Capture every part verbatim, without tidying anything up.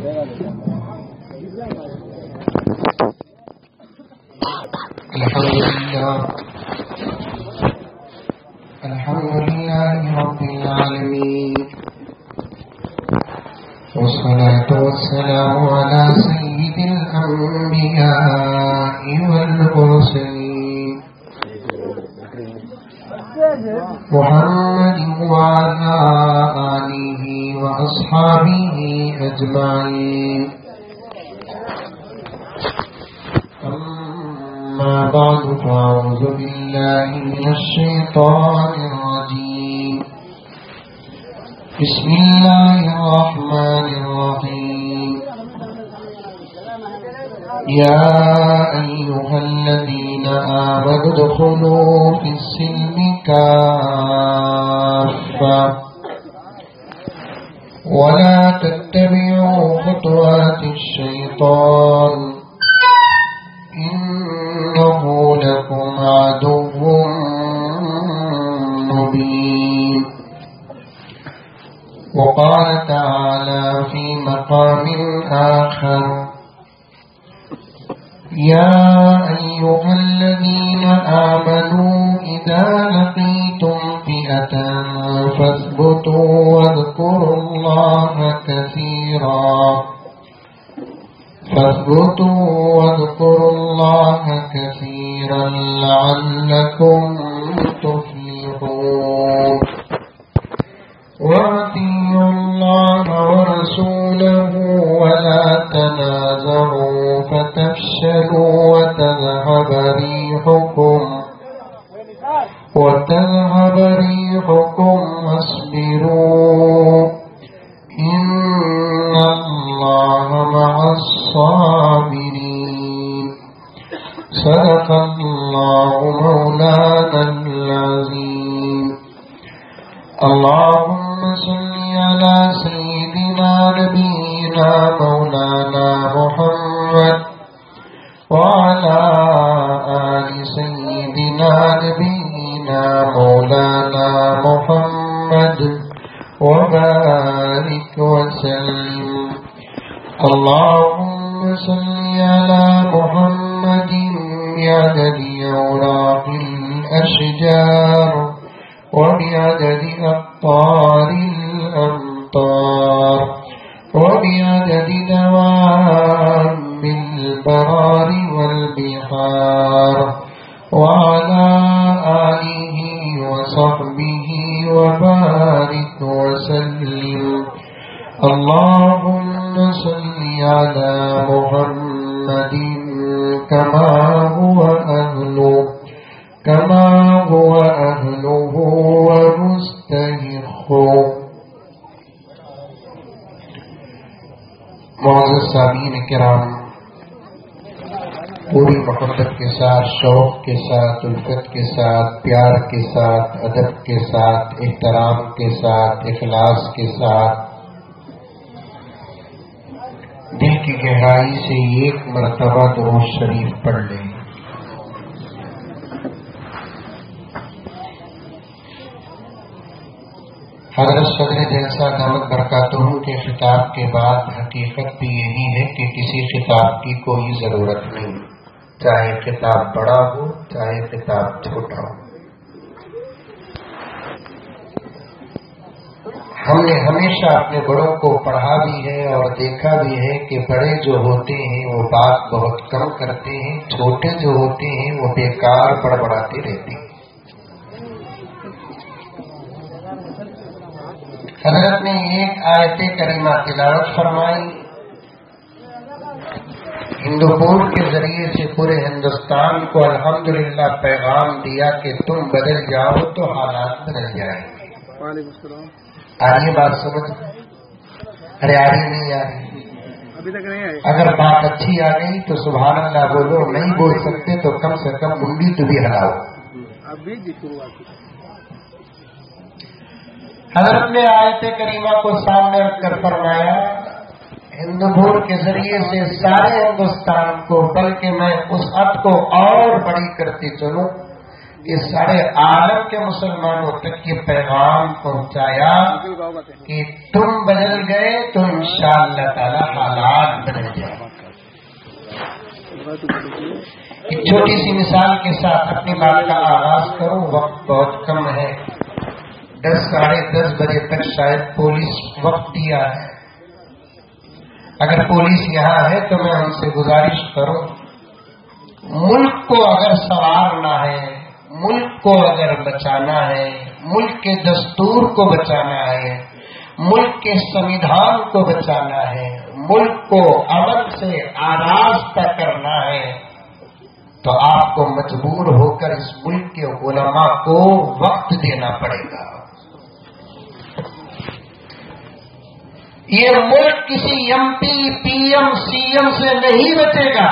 الحمد لله الحمد لله رب العالمين، والصلاة والسلام على سيد الأنبياء والمرسلين محمد وعلى آله وأصحابه أجمعين. أما بعد فأعوذ بالله من الشيطان الرجيم. بسم الله الرحمن الرحيم. يا أيها الذين آمنوا ادخلوا في السلم كافة ولا تتبعوا خطوات الشيطان إنه لكم عدو مبين. وقال تعالى في مقام آخر: يا أيها الذين آمنوا إذا لقيتم فئة فاثبتوا واذكروا الله كثيرا فاثبتوا واذكروا الله كثيرا لعلكم تفلحون. وأطيعوا الله ورسوله ولا تنازعوا فتفشلوا وتذهب ريحكم وتذهب ريحكم واصبروا إن الله مع الصابرين. صدق الله مولانا العظيم. اللهم صل على سيدنا نبينا مولانا محمد وعلى آل سيدنا نبينا مولانا محمد وبارك وسلم. اللهم صل على محمد بعدد أوراق الأشجار وبعدد أقطار الأمطار وبعدد دواب البرار والبحار وعلى آله وصحبه وبارك وسلم. اللهم صل على محمد كما هو أهله كما هو أهله ومستحقه. معزز سامعین کرام، پوری محبت کے ساتھ، شوق کے ساتھ، الفت کے ساتھ، پیار کے ساتھ، ادب کے ساتھ، احترام کے ساتھ، اخلاص کے ساتھ دل کی گہرائی سے ایک مرتبہ درود شریف پڑھ لیں۔ حضرت صدر جلسہ دامت برکاتہ کے خطاب کے بعد حقیقت بھی یہی ہے کہ کسی خطاب کی کوئی ضرورت نہیں، چاہے خطاب بڑا ہو چاہے خطاب چھوٹا ہو۔ ہم نے ہمیشہ اپنے بڑوں کو پڑھا بھی ہے اور دیکھا بھی ہے کہ بڑے جو ہوتے ہیں وہ بات بہت کم کرتے ہیں، چھوٹے جو ہوتے ہیں وہ بیکار بڑبڑاتے رہتے ہیں۔ حضرت نے ایک آیت کریمہ تلاوت فرمائی، ہندوپور کے ذریعے سے پورے ہندوستان کو الحمدللہ پیغام دیا کہ تم بدل جاؤ تو حالات بدل جائیں گے۔ وعلیکم السلام۔ آئیے بات سمجھ، ارے آ رہی نہیں آ رہی؟ ابھی تک نہیں آئی۔ اگر بات اچھی آ گئی تو سبحان اللہ بولو، نہیں بول سکتے تو کم سے کم منڈی تو بھی ہلاؤ۔ ابھی شروعات حضرت نے آیت کریمہ کو سامنے رکھ کر فرمایا، ہندوپور کے ذریعے سے سارے ہندوستان کو، بلکہ میں اس عد کو اور بڑی کرتے چلوں اس سارے عالم کے مسلمانوں تک یہ پیغام پہنچایا کہ تم بدل گئے تو انشاءاللہ تعالی حالات بدل جائیں. ایک چھوٹی سی مثال کے ساتھ اپنی بات کا آغاز کروں. وقت بہت کم ہے. دس ساڑھے دس بجے تک شاید پولیس وقت دیا ہے. اگر پولیس یہاں ہے تو میں ان سے گزارش کروں، ملک کو اگر سنوارنا ہے، ملک کو اگر بچانا ہے، ملک کے دستور کو بچانا ہے، ملک کے سنویدھان کو بچانا ہے، ملک کو امن سے آراستہ کرنا ہے، تو آپ کو مجبور ہو کر اس ملک کے علماء کو وقت دینا پڑے گا. یہ ملک کسی M P P M C M سے نہیں بچے گا.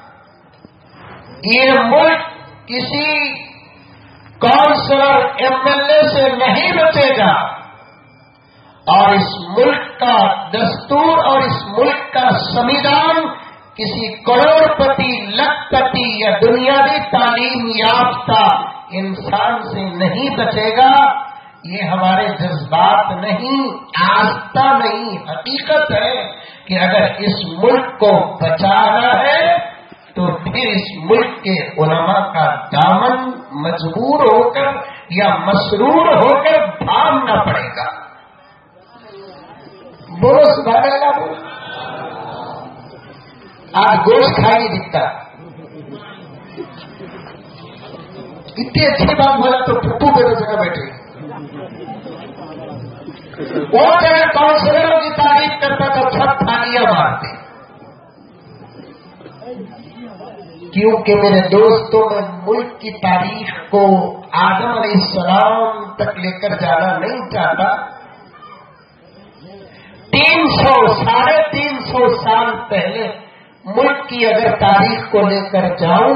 یہ ملک کسی کونسلر ایم ایل اے سے نہیں بچے گا. اور اس ملک کا دستور اور اس ملک کا سنویدھان کسی کروڑ پتی، لاکھ پتی یا دنیاوی تعلیم یافتہ انسان سے نہیں بچے گا. یہ ہمارے جذبات نہیں، آستہ نہیں، حقیقت ہے کہ اگر اس ملک کو بچانا ہے تو پھر اس ملک کے علماء کا دامن مجبور ہو کر یا مسرور ہو کر تھامنا پڑے گا. بولو سبحان اللہ. بولو. آج گوشت کھائی دکھتا، اتنی اچھی بات بولا تو پھپو میرے جگہ بیٹھے. وہ جگہ کاؤنسلروں کی تعریف کرتا تو سب تھالیاں مارتے. کیونکہ میرے دوستوں میں ملک کی تاریخ کو آدم علیہ السلام تک لے کر جانا نہیں چاہتا. تین سو ساڑھے تین سو سال پہلے ملک کی اگر تاریخ کو لے کر جاؤں،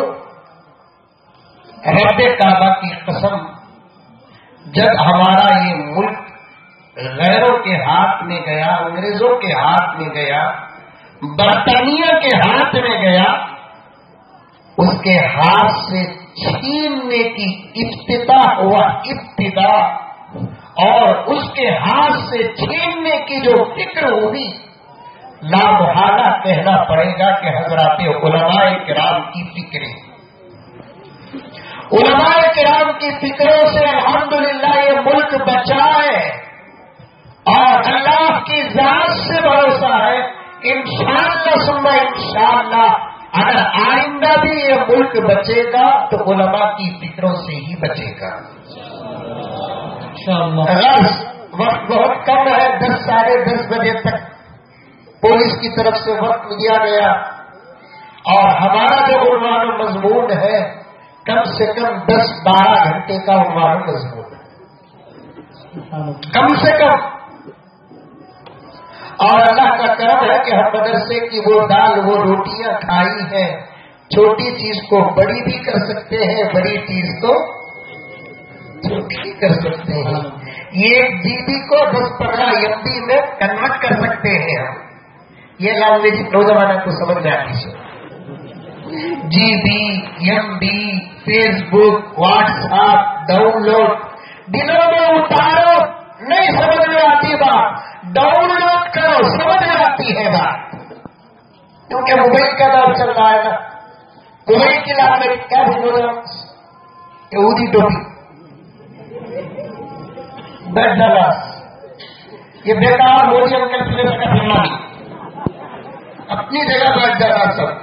رب کعبہ کی قسم، جب ہمارا یہ ملک غیروں کے ہاتھ میں گیا، انگریزوں کے ہاتھ میں گیا، برطانیہ کے ہاتھ میں گیا، اس کے ہاتھ سے چھیننے کی ابتدا ہوا ابتدا اور اس کے ہاتھ سے چھیننے کی جو فکر ہوئی، لا محالہ کہنا پڑے گا کہ حضرات علماء کرام کی فکریں، علماء کرام کی فکروں سے الحمدللہ یہ ملک بچا ہے. اور اللہ کی ذات سے بھروسہ ہے انشاءاللہ ثم انشاءاللہ اگر آئندہ بھی یہ ملک بچے گا تو علماء کی فکروں سے ہی بچے گا. اگر وقت بہت کم ہے، دس ساڑھے دس بجے تک پولیس کی طرف سے وقت دیا گیا اور ہمارا جو عنوان و مضمون ہے کم سے کم دس بارہ گھنٹے کا عنوان و مضمون ہے، کم سے کم. اور اللہ کا کرم ہے کہ ہم مدرسے کی وہ دال وہ روٹیاں کھائی ہیں. چھوٹی چیز کو بڑی بھی کر سکتے ہیں، بڑی چیز کو چھوٹی بھی کر سکتے ہیں. یہ جی بی کو دس پندرہ ایم بی میں کنورٹ کر سکتے ہیں ہم. یہ لینگویج نوجوانوں کو سمجھ میں آتی ہے. G B, M B, Facebook, WhatsApp, download, دلوں میں اتارو، نہیں سمجھ میں آتی بات ڈاؤن لوڈ کرو، سمجھ میں آتی ہے بات. کیونکہ موبائل کا دور چل رہا ہے نا. موبائل کی لینگویج کیا بول رہا ہوں؟ یہودی ٹوپی، بیٹھ ڈالا، یہ بیکار مودی انکل فلم کا فلم اپنی جگہ بیٹھ جانا سب،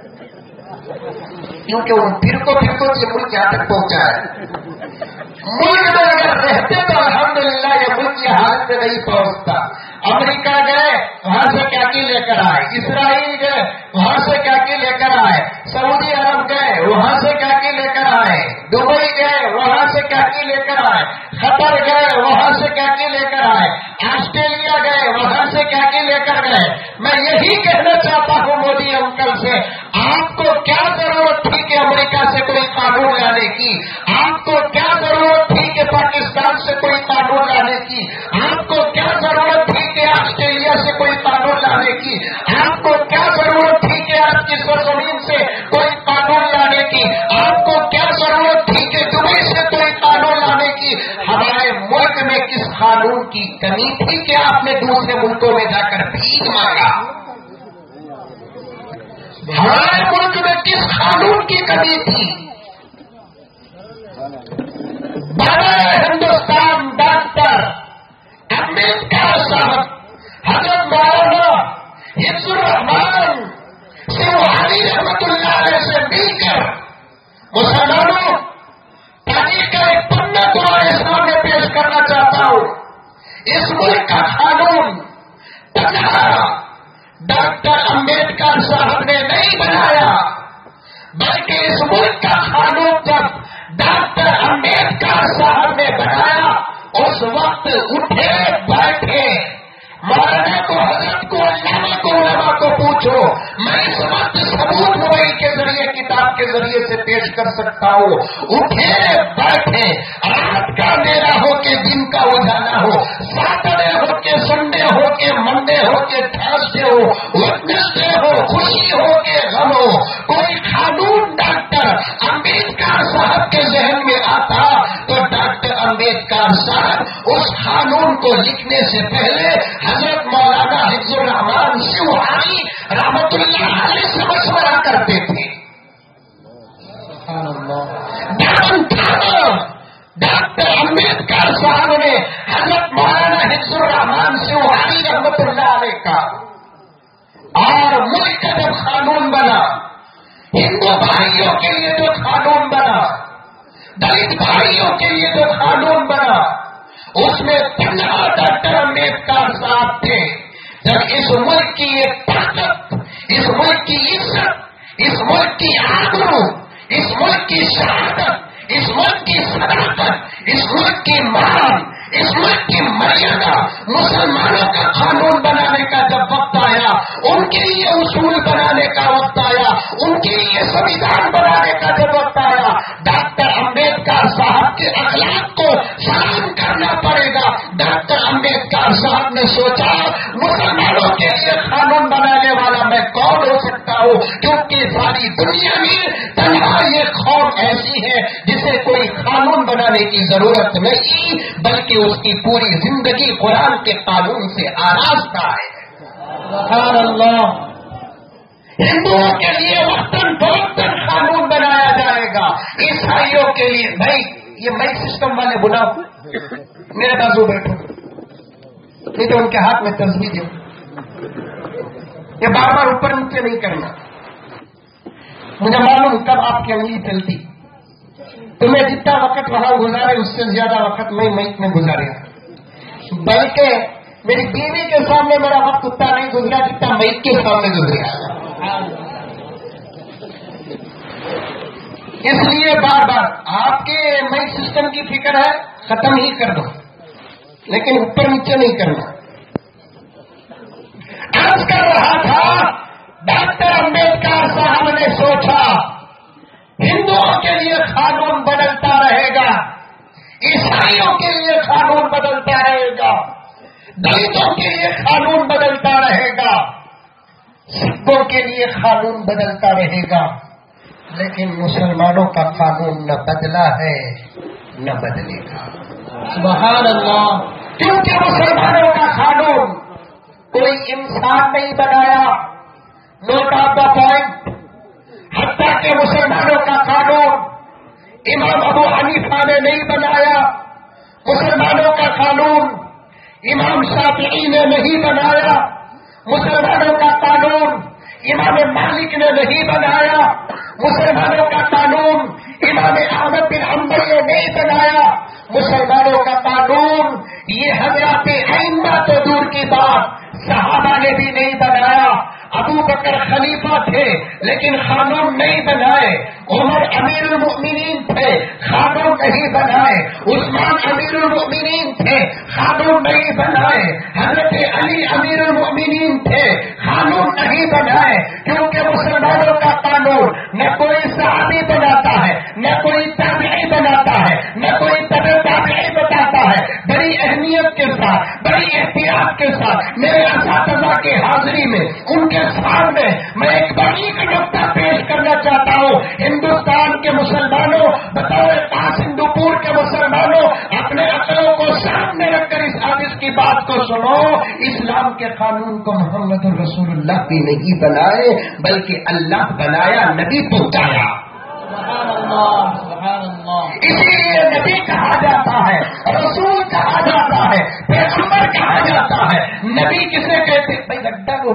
کیونکہ وہ پھر کو پھر کو یہ ملک یہاں تک پہنچا ہے. ملک میں اگر رہتے تو الحمدللہ یہ ملک یہ حالت میں نہیں پہنچتا. امریکہ گئے وہاں سے کیا کی لے کر آئے، اسرائیل گئے وہاں سے کیا کی لے کر آئے، سعودی عرب گئے وہاں سے کیا کی لے کر آئے، دبئی گئے وہاں سے کیا کی لے کر آئے، قطر گئے وہاں سے کیا کی لے کر آئے، آسٹریلیا گئے وہاں سے کیا کی لے کر گئے. میں یہی کہنا چاہتا ہوں مودی انکل سے، آپ کو کیا ضرورت تھی کہ امریکہ سے کوئی قانون لانے کی، آپ کو کیا ضرورت تھی کہ پاکستان سے کوئی قانون لانے کی، آپ کو کیا ضرورت تھی کہ آسٹریلیا سے کوئی قانون لانے کی، آپ کو کیا ضرورت تھی کہ آپ کی سرزمین سے کوئی قانون لانے کی، آپ کو کیا ضرورت تھی کہ دبئی کمی تھی کہ آپ نے دوسرے ملکوں میں جا کر بھیک مانگا؟ ہمارے ملک میں کس قانون کی کمی تھی؟ بڑا ہندوستان ڈاکٹر امبیڈکر صاحب حضرت مولانا حفظ الرحمان سیوانی رحمت اللہ علیہ سے مل کر مسلمانوں تاریخ کا ایک پنہ تمہارے سامنے پیش کرنا چاہتا ہوں. اس ملک کا قانون تنہا ڈاکٹر امبیڈکر صاحب نے نہیں بنایا، بلکہ اس ملک کا قانون جب ڈاکٹر امبیڈکر صاحب نے بنایا اس وقت اٹھے بیٹھے مولانا کو، حضرت کو، علامہ کو، علماء کو پوچھو. میں اس وقت ثبوت موبائل کے ذریعے کتاب کے ذریعے سے پیش کر سکتا ہوں. اٹھے بیٹھے رات کا اندھیرا ہو کے دن کا اجالا ہو، سیٹرڈے ہو کے سنڈے ہو کے منڈے ہو کے تھرسڈے ہو، ویڈنسڈے ہو، خوشی ہو کے غم ہو، کوئی قانون ڈاکٹر امبیڈکر صاحب کے ذہن میں آتا تو ڈاکٹر امبیڈکر صاحب اس قانون کو لکھنے سے پہلے حضرت مولانا حفظ الرحمان سیوانی رحمت اللہ علیہ سے مشورہ کرتے تھے. ڈاکٹر امبیڈکر صاحب نے حضرت مولانا حفظ الرحمان سیوانی رحمت اللہ علیہ کا اور ملک کا جب قانون بنا، ہندو بھائیوں کے لیے جو قانون بنا، دلت بھائیوں کے لیے جو قانون بنا، اس میں تنہا ڈاکٹر امبیڈکر صاحب تھے. جب اس ملک کی ایک طاقت، اس ملک کی عزت، اس ملک کی آبرو، اس ملک کی شہادت، اس ملک کی صداقت، اس ملک کی مان، اس ملک کی مریادہ، مسلمانوں کا قانون بنانے کا جب وقت آیا، ان کے لیے اصول بنانے کا وقت آیا، ان کے لیے سنویدھان بنانے کا جب وقت آیا، ڈاکٹر امبیڈکر صاحب کے اخلاق کو سلام کرنا پڑے گا. ڈاکٹر امبیڈکر صاحب نے سوچا مسلمانوں کے لیے قانون بنانے والا میں کون ہو سکتا ہوں، کیونکہ ساری دنیا میں تنہا یہ قوم ایسی ہے جسے کوئی قانون بنانے کی ضرورت نہیں، بلکہ اس کی پوری زندگی قرآن کے قانون سے آراستہ ہے. سبحان اللہ. ہندوؤں کے لیے وقتاً فوقتاً قانون بنایا جائے گا، عیسائیوں کے لیے بھائی یہ میں سسٹم والے بنا میرے بازو بیٹھو، نہیں تو ان کے ہاتھ میں تصویر دو. یہ بار بار اوپر نیچے نہیں کرنا. مجھے معلوم کب آپ کی انگلی چلتی. تمہیں جتنا وقت وہاں گزارے اس سے زیادہ وقت میں میت میں گزارے، بلکہ میری بیوی کے سامنے میرا وقت اتنا نہیں گزرا جتنا میت کے سامنے گزرا. اس لیے بار بار آپ کے میت سسٹم کی فکر ہے ختم ہی کر دو، لیکن اوپر نیچے نہیں کرنا. آج کر رہا تھا ڈاکٹر امبیڈکر صاحب نے سوچا ہندوؤں کے لیے قانون بدلتا رہے گا، عیسائیوں کے لیے قانون بدلتا رہے گا، دلتوں کے لیے قانون بدلتا رہے گا، سکھوں کے لیے قانون بدلتا رہے گا، لیکن مسلمانوں کا قانون نہ بدلا ہے نہ بدلے گا. سبحان اللہ. کیونکہ مسلمانوں کا قانون کوئی انسان نہیں بنایا. Note of the point. حتیٰ کہ مسلمانوں کا قانون امام ابو حنیفہ نے نہیں بنایا، مسلمانوں کا قانون امام شافعی نے نہیں بنایا، مسلمانوں کا قانون امام مالک نے نہیں بنایا، مسلمانوں کا قانون امام احمد بن حنبل نے نہیں بنایا، مسلمانوں کا قانون یہ حضرات ائمہ تو دور کی بات صحابہ نے بھی نہیں بنایا. ابو بکر خلیفہ تھے لیکن قانون نہیں بنائے، عمر امیر المؤمنین تھے قانون نہیں بنائے، عثمان امیر المؤمنین تھے قانون نہیں بنائے، حضرت علی امیر المؤمنین تھے قانون نہیں بنائے. کیونکہ مسلمانوں کا قانون نہ کوئی صحابی بناتا ہے، نہ کوئی تابعی بناتا ہے، نہ کوئی تبع تابعی بتاتا ہے. بڑی اہمیت کے ساتھ، بڑی احتیاط کے ساتھ میرے اساتذہ کے حاضری میں ان کے سامنے میں ایک بڑی نقطہ پیش کرنا چاہتا ہوں. ہندوستان کے مسلمانوں، بطور پاس ہندو پور کے مسلمانوں، اپنے عقلوں کو سامنے رکھ کر اس حادث کی بات کو سنو، اسلام کے قانون کو محمد رسول اللہ بھی نہیں بنائے بلکہ اللہ بنایا، نبی پہنچایا۔ سبحان اللہ سبحان اللہ۔ اسی لیے نبی کہا جاتا ہے، رسول کہا جاتا ہے، پیغمبر کہا جاتا ہے۔ نبی کسے کہتے بھائی لگتا کو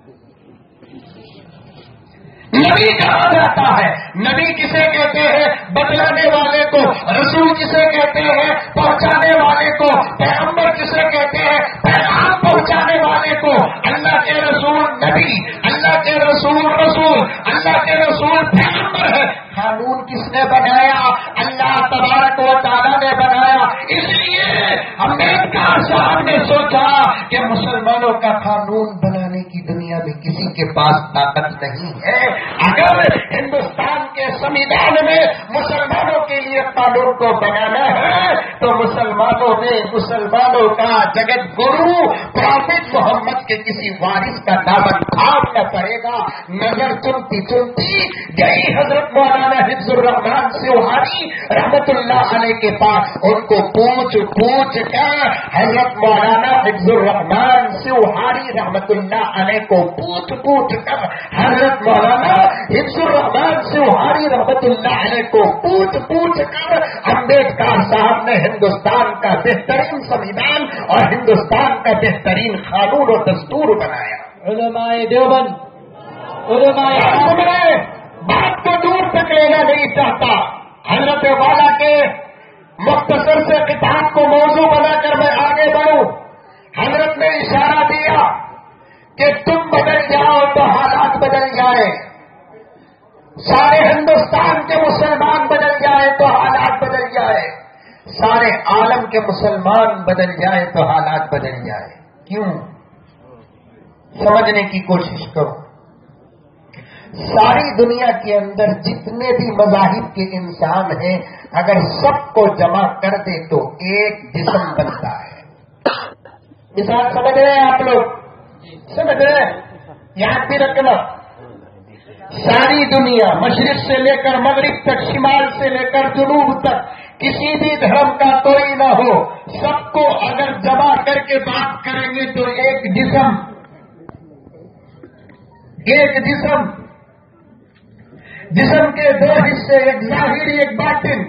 نبی کہا جاتا ہے، نبی کسے کہتے ہیں؟ بتلانے والے کو۔ رسول کسے کہتے ہیں؟ پہنچانے والے کو۔ پیغمبر کسے کہتے ہیں؟ پیغام پہنچانے والے کو۔ اللہ کے رسول نبی، اللہ کے رسول رسول، اللہ کے رسول پیغمبر ہے۔ قانون کس نے بنایا؟ اللہ تبارک و تعالیٰ نے بنایا۔ اس لیے امبیڈکر صاحب نے سوچا کہ مسلمانوں کا قانون بنانے کی دنیا میں کسی کے پاس طاقت نہیں ہے۔ اگر ہندوستان کے سمویدھان میں مسلمانوں کے لیے قانون کو بنانا ہے تو مسلمانوں میں مسلمانوں کا جگت گرو پروفیٹ محمد کے کسی وارث کا دامن تھامنا پڑے گا۔ نظر چنتی چنتی گئی حضرت مولانا حفظ الرحمان سیوہانی رحمت اللہ علیہ کے پاس، ان کو پوچھ پوچھ کر حضرت مولانا حفظ الرحمان سیوہانی رحمت اللہ علیہ کو پوچھ پوچھ کر حضرت مولانا حفظ الرحمان سیوہانی رحمت اللہ علیہ کو پوچھ پوچھ کر امبیڈکر صاحب نے ہندوستان کا بہترین سمویدھان اور ہندوستان کا بہترین قانون و دستور بنایا۔ علماء دیوبند، علماء بات کو دور تک لینا نہیں چاہتا، حضرت والا کے مختصر سے کتاب کو موضوع بنا کر میں آگے بڑھوں۔ حضرت نے اشارہ دیا کہ تم بدل جاؤ تو حالات بدل جائے، سارے ہندوستان کے مسلمان بدل جائے تو حالات بدل جائے، سارے عالم کے مسلمان بدل جائے تو حالات بدل جائے۔ کیوں؟ سمجھنے کی کوشش کرو۔ ساری دنیا کے اندر جتنے بھی مذاہب کے انسان ہیں، اگر سب کو جمع کر دے تو ایک جسم بنتا ہے۔ مثال سمجھ رہے ہیں آپ لوگ؟ سمجھ رہے ہیں؟ یاد بھی رکھنا، ساری دنیا مشرق سے لے کر مغرب تک، شمال سے لے کر جنوب تک، کسی بھی دھرم کا کوئی نہ ہو، سب کو اگر جمع کر کے بات کریں گے تو ایک جسم، ایک جسم جسم کے دو حصے، ایک ظاہری ایک باطن،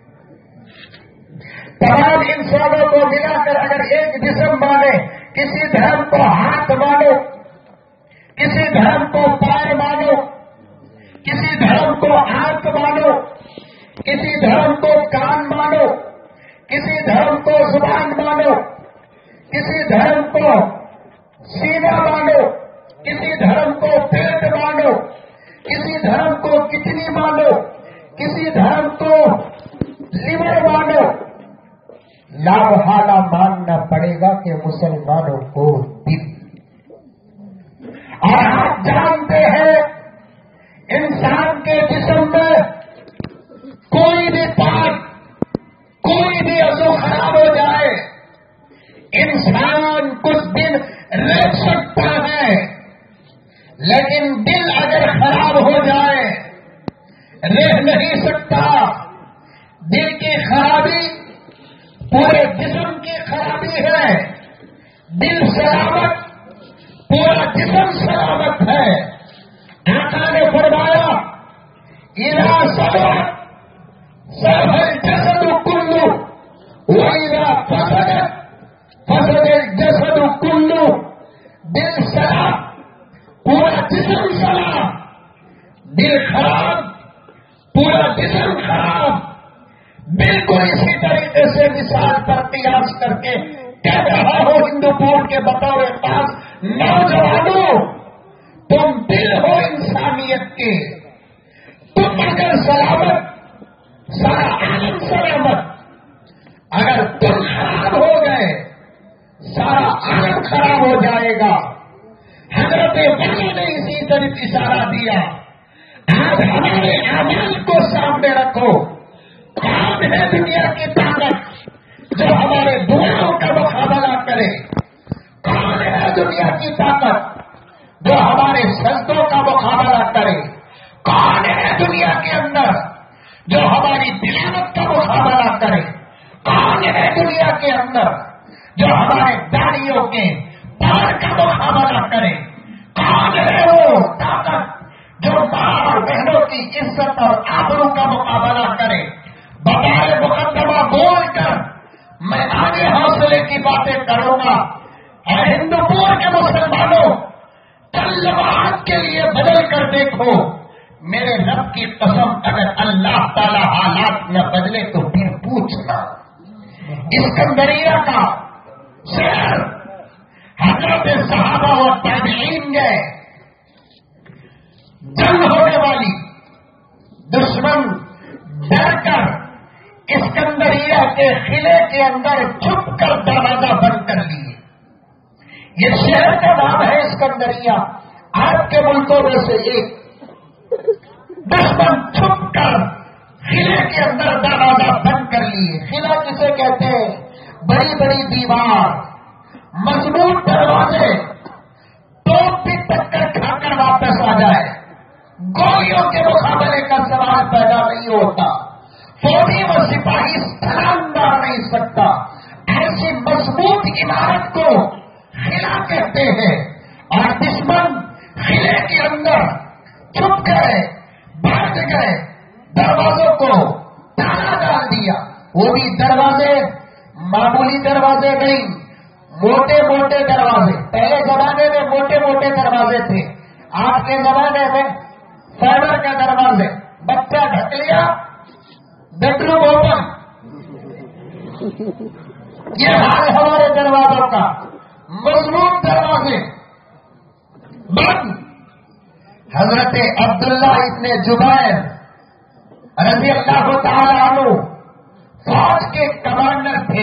تمام انسانوں کو ملا کر اگر ایک جسم مانے، کسی دھرم کو ہاتھ مانو، کسی دھرم کو پیر مانو، کسی دھرم کو آنکھ مانو، کسی دھرم کو کان مانو، کسی دھرم کو زبان مانو، کسی دھرم کو سینہ مانو، کسی دھرم کو پیٹ مانو، کسی دھرم کو کتنی مانو، کسی دھرم کو لیور مانو، لاحالہ ماننا پڑے گا کہ مسلمانوں کو دل۔ اور آپ جانتے ہیں انسان کے جسم میں کوئی بھی پارٹ، کوئی بھی عضو خراب ہو جائے، انسان کچھ دن رہ سکتا ہے، لیکن دل اگر خراب ہو جائے رہ نہیں سکتا۔ دل کی خرابی پورے جسم کی خرابی ہے، دل سلامت پورا جسم سلامت ہے۔ آقا نے فرمایا اذا صلحت صلح الجسد كله واذا فسدت فسد الجسد كله۔ دل سلام پورا جسم سلام، دل خراب پورا جسم خراب۔ بالکل اسی طریقے سے مثال پر قیاس کر کے کہہ رہا ہو ہندو پور کے بطور خاص نوجوانوں، تم دل ہو انسانیت کے، تم اگر سلامت سارا عالم سلامت، اگر تم خراب ہو گئے سارا عالم خراب ہو جائے گا۔ حضرت والا نے اسی طرح اشارہ دیا۔ آج ہمارے اعمال کو سامنے رکھو، کون ہے دنیا کی طاقت جو ہمارے دعاؤں کا مقابلہ کرے؟ کون ہے دنیا کی طاقت جو ہمارے سجدوں کا مقابلہ کرے؟ کون ہے دنیا کے اندر جو ہماری تلاوت کا مقابلہ کرے؟ کون ہے دنیا کے اندر جو ہمارے داڑیوں کے پار کا مقابلہ کرے؟ کون ہے وہ طاقت جو ماں اور بہنوں کی عزت اور آبرو کا مقابلہ کرے؟ بطور مقدمہ بول کر میں آگے حوصلے کی باتیں کروں گا. اور ہندوپور کے مسلمانوں کلمات کے لیے بدل کر دیکھو. میرے رب کی قسم اگر اللہ تعالی حالات نہ بدلے تو پھر پوچھنا. اسکندریہ کا شہر حضرت صحابہ و تابعین گئے. جنگ ہونے والی، دشمن ڈر کر اسکندریہ کے قلعے کے اندر چھپ کر دروازہ بند کر لیے. یہ شہر کا نام ہے اسکندریہ. آپ کے ملکوں میں سے ایک دشمن چھپ کر قلعے کے اندر دروازہ بند کر لیے. قلعہ کسے کہتے ہیں؟ بڑی بڑی دیوار، مضبوط دروازے، توپ بھی ٹکر کھا کر واپس آ جائے، گولیوں کے مقابلے کا سوال پیدا نہیں ہوتا، فوجی و سپاہی سلام مار نہیں سکتا. ایسی مضبوط عمارت کو قلعہ کہتے ہیں. اور دشمن قلعے کے اندر چھپ گئے، بھاگ گئے، دروازوں کو تالا ڈال دیا. وہ بھی دروازے معمولی دروازے نہیں، موٹے موٹے دروازے. پہلے زمانے میں موٹے موٹے دروازے تھے. آج کے زمانے میں فائبر کے دروازے. بچہ ڈھک لیا، بیڈ روم اوپن. یہ حال ہمارے دروازوں کا. مضبوط دروازے بند. حضرت عبداللہ ابن جبیر رضی اللہ تعالی عنہ فوج کے کمانڈر تھے.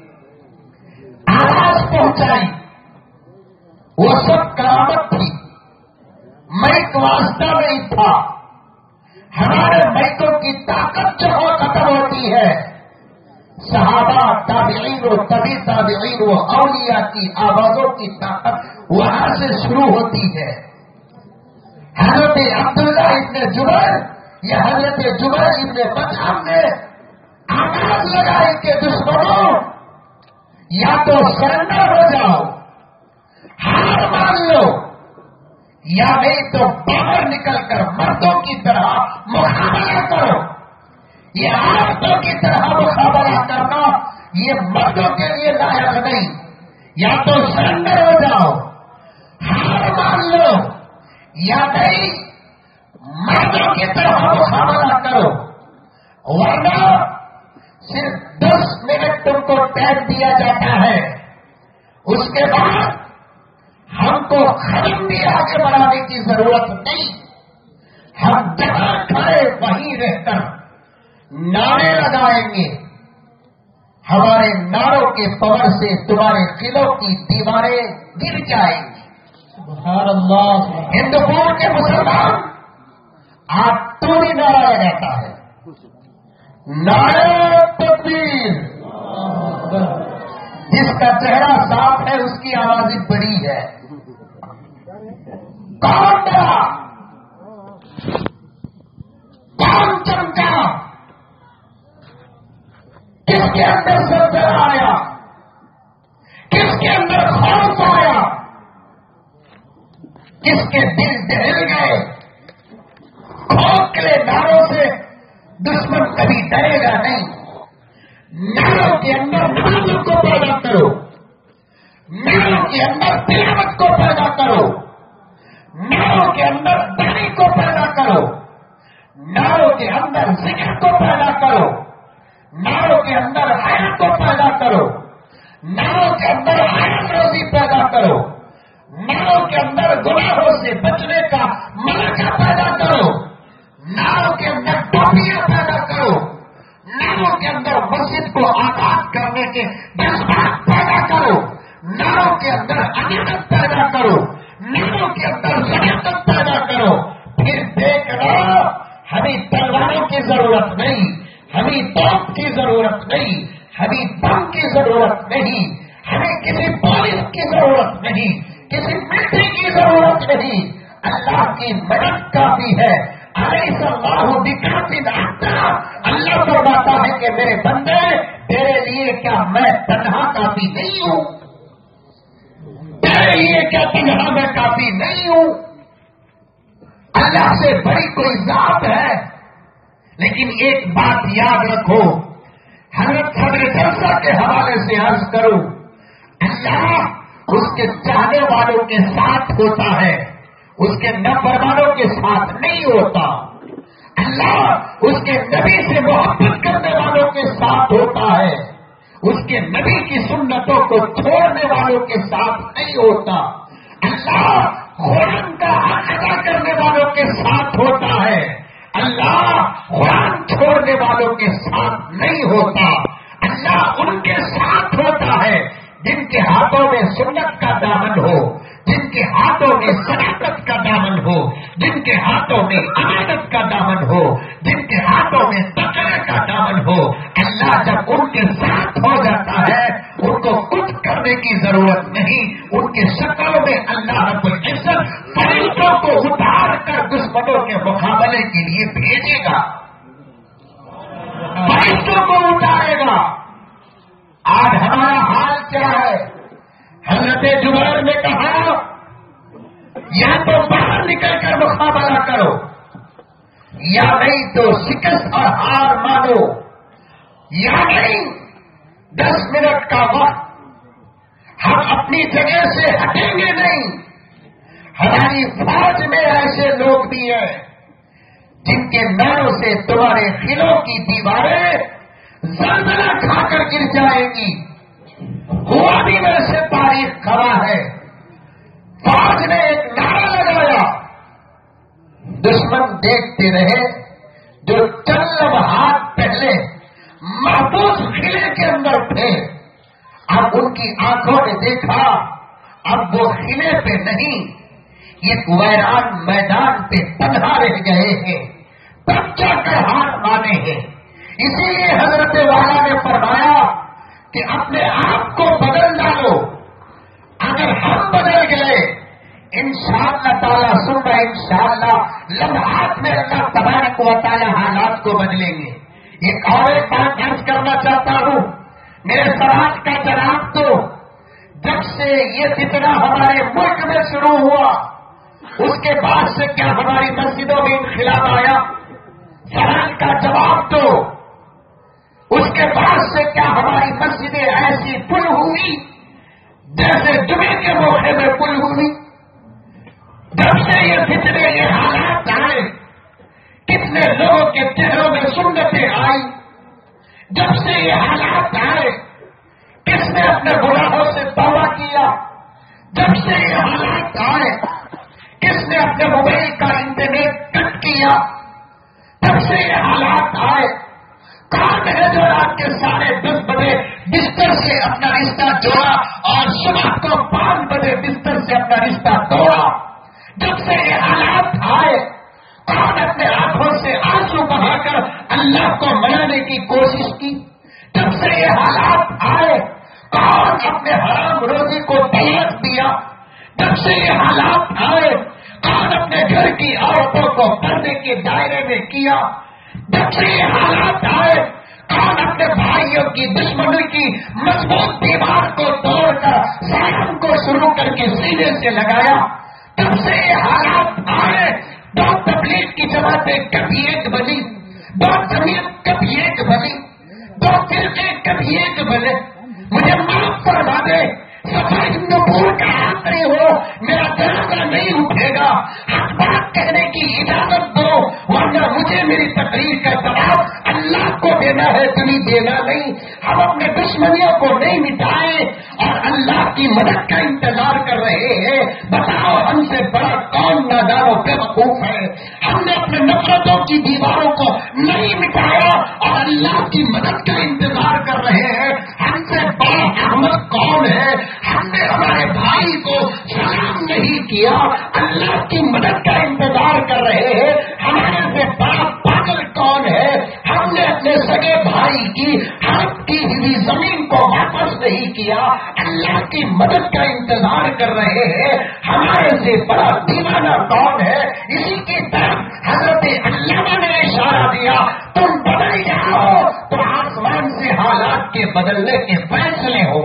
آواز پہنچائی، وہ سب کرامت تھی. مائک واسطہ نہیں تھا. ہمارے مائکوں کی طاقت جو ہو ختم ہوتی ہے، صحابہ تابعین و طبی تابعین و اولیاء کی آوازوں کی طاقت وہاں سے شروع ہوتی ہے. حضرت عبداللہ ابن جبیر یا حضرت جبیر ابن مطعم نے آواز لگائی کہ دشمنوں یا تو سرنڈر ہو جاؤ، ہار مان لو، یا نہیں تو باہر نکل کر مردوں کی طرح مقابلہ کرو. یہ عورتوں کی طرح مقابلہ کرنا یہ مردوں کے لیے لائق نہیں. یا تو سرنڈر ہو جاؤ، ہار مان لو، یا نہیں مردوں کی طرح مقابلہ کرو. ورنہ صرف دس منٹ تم کو ٹائم دیا جاتا ہے، اس کے بعد ہم کو ختم بھی آگے بڑھانے کی ضرورت نہیں. ہم جہاں کھڑے وہیں رہ کر نعرے لگائیں گے. ہمارے نعروں کے پاور سے تمہارے قلعوں کی دیواریں گر جائیں گی. سبحان اللہ. ہندوپور کے مسلمان آپ تو بھی نعرہ لگاتا ہے، نعرہ تکبیر. جس کا چہرہ صاف ہے اس کی آواز بڑی ہے. کون ڈرا، کون چمکا، کس کے اندر سلسلہ آیا، کس کے اندر خوف آیا، کس کے دل دہل گئے. کھوکھلے نعروں سے دشمن کبھی ڈرے گا نہیں. نعروں کے اندر نماز کو پیدا کرو، نعروں کے اندر تلاوت کو پیدا کرو، نعروں کے اندر دانی کو پیدا کرو، نعروں کے اندر ذکر کو پیدا کرو، نعروں کے اندر حیا کو پیدا کرو، نعروں کے اندر حیات روزی پیدا کرو، نعروں کے اندر گناہوں سے بچنے کا ملکہ پیدا کرو، نعروں کے اندر ٹوپیاں پیدا کرو، نعروں کے اندر مسجد کو آباد کرنے کے جذبات پیدا کرو، نعروں کے اندر امانت پیدا کرو، نعروں کے اندر صداقت پیدا کرو. پھر دیکھ لو، ہمیں تلواروں کی ضرورت نہیں، ہمیں توپ کی ضرورت نہیں، ہمیں بم کی ضرورت نہیں، ہمیں کسی پولیس کی ضرورت نہیں، کسی ملٹری کی ضرورت نہیں. اللہ کی مدد کافی ہے. علیہ اللہ بکافٍ عبدا. اللہ فرماتا ہے کہ میرے بندے تیرے لیے کیا میں تنہا کافی نہیں ہوں، تیرے لیے کیا تنہا میں کافی نہیں ہوں؟ اللہ سے بڑی کوئی ذات ہے، لیکن ایک بات یاد رکھو، حضرت صدر جلسہ کے حوالے سے عرض کروں، اللہ اس کے چاہنے والوں کے ساتھ ہوتا ہے، اس کے نافرمانوں کے ساتھ نہیں ہوتا۔ اللہ اس کے نبی سے محبت کرنے والوں کے ساتھ ہوتا ہے، اس کے نبی کی سنتوں کو چھوڑنے والوں کے ساتھ نہیں ہوتا۔ اللہ قرآن کا حق ادا کرنے والوں کے ساتھ ہوتا ہے، اللہ قرآن چھوڑنے والوں کے ساتھ نہیں ہوتا۔ اللہ ان کے ساتھ ہوتا ہے جن کے ہاتھوں میں سنت کا دامن ہو، جن کے ہاتھوں میں صداقت کا دامن ہو، جن کے ہاتھوں میں امانت کا دامن ہو، جن کے ہاتھوں میں تقوی کا دامن ہو۔ اللہ جب ان کے ساتھ ہو جاتا ہے، ان کو کچھ کرنے کی ضرورت نہیں، ان کے شکلوں میں اللہ رب العزت فرشتوں کو اتار کر دشمنوں کے مقابلے کے لیے بھیجے گا، فرشتوں کو اتارے گا۔ آج ہمارا حال کیا ہے؟ حضرت جبیر نے کہا یا تو باہر نکل کر مقابلہ کرو، یا نہیں تو شکست اور ہار مانو، یا نہیں دس منٹ کا وقت ہم اپنی جگہ سے ہٹیں گے نہیں۔ ہماری فوج میں ایسے لوگ بھی ہیں جن کے ناروں سے تمہارے قلعوں کی دیواریں زلزلہ کھا کر گر جائے گی۔ ہوا بھی ویسے تاریخ کھڑا ہے، فوج نے ایک نعرہ لگایا، دشمن دیکھتے رہے، جو چند لمحات پہلے محفوظ قلعے کے اندر تھے، اب ان کی آنکھوں نے دیکھا اب وہ قلعے پہ نہیں، ایک ویران میدان پہ تنہا رہ گئے ہیں، تب جا کر ہار مانے ہیں۔ اسی لیے حضرت والا نے فرمایا کہ اپنے آپ کو بدل ڈالو، اگر ہم بدل گئے انشاءاللہ تعالیٰ سننا انشاءاللہ لمحات میں اللہ تبارک و تعالیٰ حالات کو بدلیں گے۔ ایک اور ایک بات عرض کرنا چاہتا ہوں، میرے سماج کا جناب تو جب سے یہ فتنہ ہمارے ملک میں شروع ہوا اس کے بعد سے کیا ہماری مسجدوں میں انقلاب آیا؟ سوال کا جواب دو۔ اس کے بعد سے کیا ہماری مسجدیں ایسی پل ہوئی جیسے جمعے کے موقع میں پل ہوئی؟ جب سے یہ فتنے یہ حالات آئے کتنے لوگوں کے چہروں میں سنتیں آئی؟ جب سے یہ حالات آئے کس نے اپنے گناہوں سے توبہ کیا؟ جب سے یہ حالات آئے کس نے اپنے موبائل کا انٹرنیٹ کٹ کیا؟ جب سے یہ حالات آئے کون ہے جو رات کے ساڑھے دس بجے بستر سے اپنا رشتہ جوڑا اور صبح کو پانچ بجے بستر سے اپنا رشتہ توڑا؟ جب سے یہ حالات آئے کون اپنے آنکھوں سے آنسو بہا کر اللہ کو منانے کی کوشش کی؟ جب سے یہ حالات آئے کون اپنے حرام روزی کو طلاق دیا؟ جب سے یہ حالات آئے کون اپنے گھر کی عورتوں کو پردے کے دائرے میں کیا؟ جب سے یہ حالات آئے کون اپنے بھائیوں کی دشمنی کی مضبوط دیوار کو توڑ کر سلام کو شروع کر کے سیدھے سے لگایا؟ جب سے یہ حالات آئے دو تبلیغ کی جماعتیں کبھی ایک بنی، دو جمعیت کبھی ایک بنی، دو فرقے کبھی ایک بنے۔ مجھے معاف فرما دے، صفائی نبوت کا آخری ہو میرا جنازہ نہیں اٹھے گا، حق بات کہنے کی اجازت دو، ورنہ مجھے میری تقریر کا جواب اللہ کو دینا ہے، تمہیں دینا نہیں۔ ہم اپنے دشمنیوں کو نہیں مٹائے اور اللہ کی مدد کا انتظار کر رہے ہیں۔ بتاؤ ہم سے بڑا کون نادان و بے وقوف ہے؟ ہم نے اپنے نفرتوں کی دیواروں کو نہیں مٹایا اور اللہ کی مدد کا انتظار کر رہے ہیں۔ ہم سے بڑا احمد کون ہے؟ ہم نے ہمارے بھائی کو سلام نہیں کیا، اللہ کی مدد کا انتظار کر رہے ہیں۔ ہمارے سے بڑا پاگل کون ہے؟ ہم نے اپنے سگے بھائی کی ہڑپ کی ہوئی زمین کو واپس نہیں کیا، اللہ کی مدد کا انتظار کر رہے ہیں۔ ہمارے سے بڑا دیوانہ کون ہے؟ اسی کی طرف حضرت علامہ نے اشارہ دیا، تم بدل جاؤ تو آسمان سے حالات کے بدلنے کے فیصلے ہوں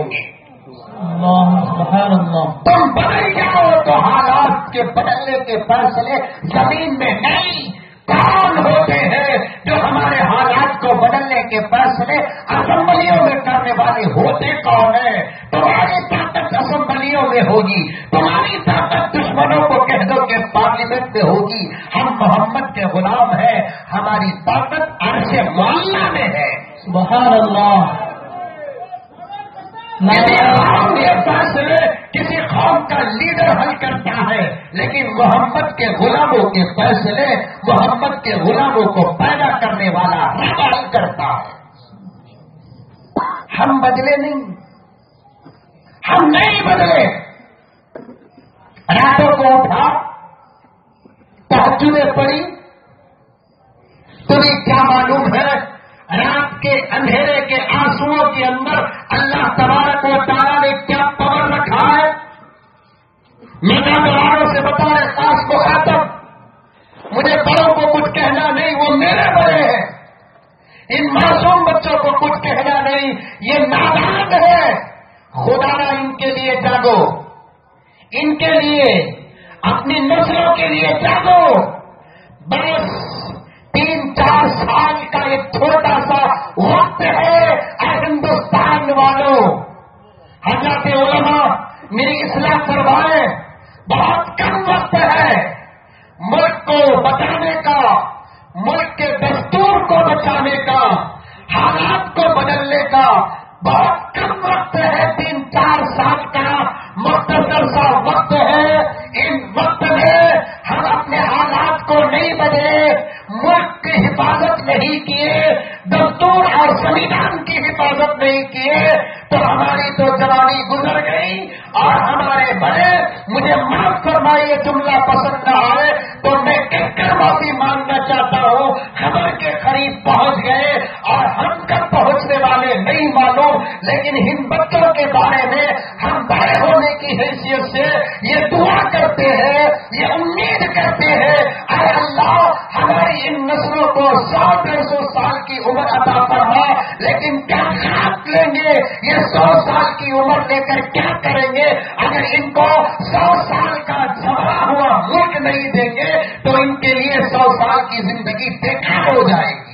سبحان اللہ. تم بدل جاؤ تو حالات کے بدلنے کے فیصلے زمین میں نہیں. کون ہوتے ہیں جو ہمارے حالات کو بدلنے کے فیصلے اسمبلیوں میں کرنے والے ہوتے کون ہیں؟ تمہاری طاقت اسمبلیوں میں ہوگی، تمہاری طاقت دشمنوں کو کہہ دو کہ پارلیمنٹ میں ہوگی. ہم محمد کے غلام ہیں، ہماری طاقت عرش معلیٰ میں ہے. سبحان اللہ. یہ فیصلے کسی قوم کا لیڈر حل کرتا ہے، لیکن محمد کے غلاموں کے فیصلے محمد کے غلاموں کو پیدا کرنے والا رب حل کرتا ہے. ہم بدلے نہیں، ہم نہیں بدلے. راتوں کو اٹھا، تہجدیں پڑی. تمہیں کیا معلوم ہے رات کے اندھیرے کے آنسوؤں کے اندر اللہ تبارک و تعالیٰ نے کیا پاور رکھا ہے؟ میرا بڑوں سے بتائے خاص کو خاتم، مجھے بڑوں کو کچھ کہنا نہیں، وہ میرے بڑے ہیں. ان معصوم بچوں کو کچھ کہنا نہیں، یہ نادان ہے. خدا نہ ان کے لیے جاگو، ان کے لیے، اپنی نسلوں کے لیے جاگو. بس تین چار سال کا ایک چھوٹا سا وقت ہے اے ہندوستان والوں. حضرات علماء میری اصلاح کروائے، بہت کم وقت ہے ملک کو بچانے کا، ملک کے دستور کو بچانے کا، حالات کو بدلنے کا. بہت کم وقت ہے، تین چار سال کا مختصر سا وقت ہے. ان وقت میں ہم اپنے حالات کو نہیں بدلے، ملک کی حفاظت نہیں کیے، دستور اور سنویدھان کی حفاظت نہیں کیے تو ہماری تو جوانی گزر گئی. اور ہمارے بڑے، مجھے معاف فرمائیے جملہ پسند نہ آئے تو میں کہہ کر معافی مانگنا چاہتا ہوں، خبر کے قریب پہنچ گئے اور ہم کب پہنچنے والے نہیں معلوم. لیکن ان بچوں کے بارے میں ہم بڑے ہونے کی حیثیت سے یہ دعا کرتے ہیں، یہ امید کرتے ہیں اے اللہ ہماری ان نسلوں کو سو ڈیڑھ سو سال کی عمر عطا فرما. لیکن کیا خاک لیں گے؟ یہ سو سال کی عمر لے کر کیا کریں گے اگر ان کو سو سال کا جمع ہوا ملک نہیں دیں گے تو ان کے لیے سو سال کی زندگی بیکار ہو جائے گی.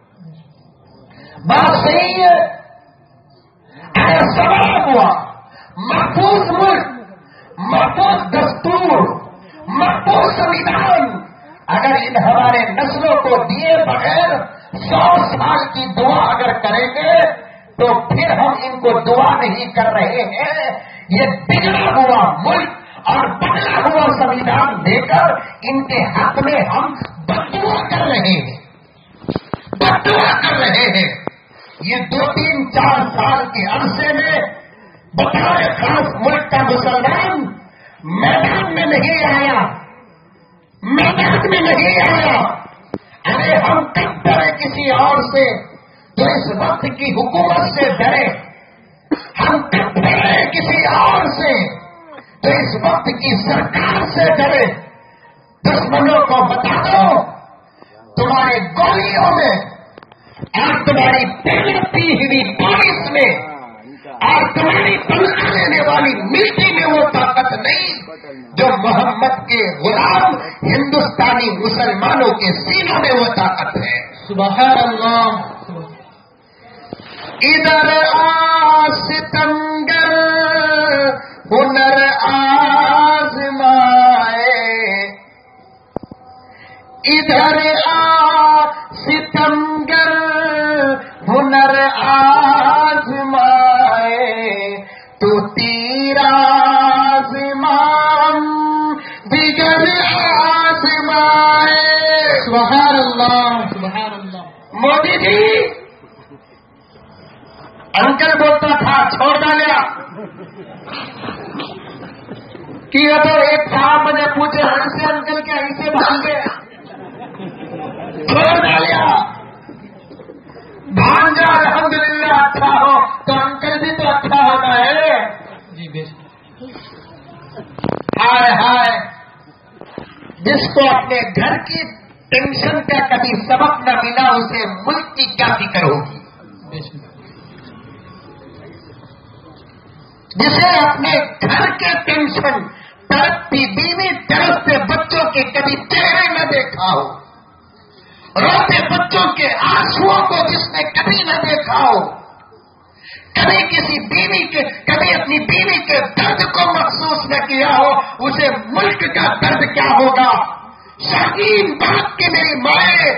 بات صحیح ہے. اگر سوال ہوا محفوظ ملک، محفوظ دستور، محفوظ سنویدھان اگر ان ہمارے نسلوں کو دیے بغیر سو سال کی دعا اگر کریں گے تو پھر ہم ان کو دعا نہیں کر رہے ہیں. یہ بگڑا ہوا ملک اور بدلا ہوا سنویدھان دے کر ان کے حق میں ہم بدعا کر رہے ہیں، بدعا کر رہے ہیں. یہ دو تین چار سال کے عرصے میں بطور خاص ملک کا مسلمان میدان میں نہیں آیا، میدان میں نہیں آیا. ارے ہم کب ڈرے کسی اور سے تو اس وقت کی حکومت سے ڈرے. ہم کب ڈرے کسی اور سے تو اس وقت کی سرکار سے ڈرے. دشمنوں کو بتا دو تمہارے گولیوں میں اور تمہاری پی ہوئی بارش میں اور تمہاری تنخواہ لینے والی مٹی میں وہ طاقت نہیں جو محمد کے غلام ہندوستانی مسلمانوں کے سینوں میں وہ طاقت ہے. سبحان اللہ. ادھر آ ستمگر ہنر آزمائے، ادھر آ ستمگر ہنر آزمائے، تو تیرا آزمان دیگر آزمائے. سبحان اللہ. سبحان اللہ. مودی جی انکل بولتا تھا چھوڑ ڈالیا کہ اگر ایک صاحب مجھے پوچھے ہن سے انکل کے ایسے بھاگ گئے، چھوڑ ڈالیا. بھانجا الحمدللہ اچھا ہو تو انکل بھی تو اچھا ہونا ہے. جی بے شک. ہائے ہائے، جس کو اپنے گھر کی ٹینشن کا کبھی سبق نہ ملا اسے ملک کی کیا فکر ہوگی. بے شک. جسے اپنے گھر کے ٹینشن، تڑپتی بیوی، تڑپتے بچوں کے کبھی چہرے نہ دیکھا ہو، روتے بچوں کے آنسوؤں کو جس نے کبھی نہ دیکھا ہو، کبھی کسی بیوی کے کبھی اپنی بیوی کے درد کو محسوس نہ کیا ہو، اسے ملک کا درد کیا ہوگا؟ شاہین باغ کی میری مائیں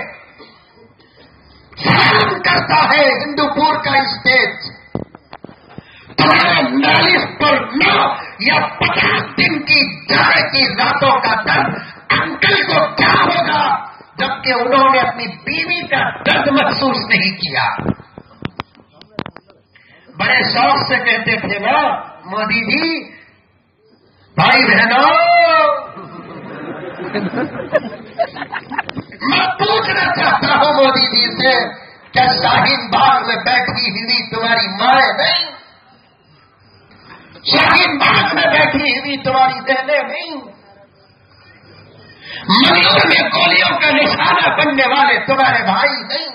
سلام کرتا ہے ہندو پور کا اسٹیج، تمہارے نالیس پر نو یا پچاس دن کی جائے کی راتوں کا درد انکل کو کیا ہوگا، جبکہ انہوں نے اپنی بیوی کا درد محسوس نہیں کیا۔ بڑے شوق سے کہتے تھے نا مودی جی، بھائی بہنوں، میں پوچھنا چاہتا ہوں مودی جی سے، کیا شاہین باغ میں بیٹھی ہوئی تمہاری مائیں نہیں؟ شاہین باغ میں بیٹھی ہوئی تمہاری بہنیں نہیں؟ منگلور میں گولیوں کا نشانہ بننے والے تمہارے بھائی نہیں؟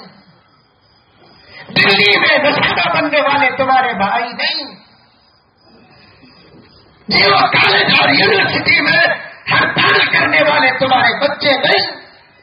دلی میں نشانہ بننے والے تمہارے بھائی نہیں؟ جیو کالج اور یونیورسٹی میں ہڑتال کرنے والے تمہارے بچے نہیں؟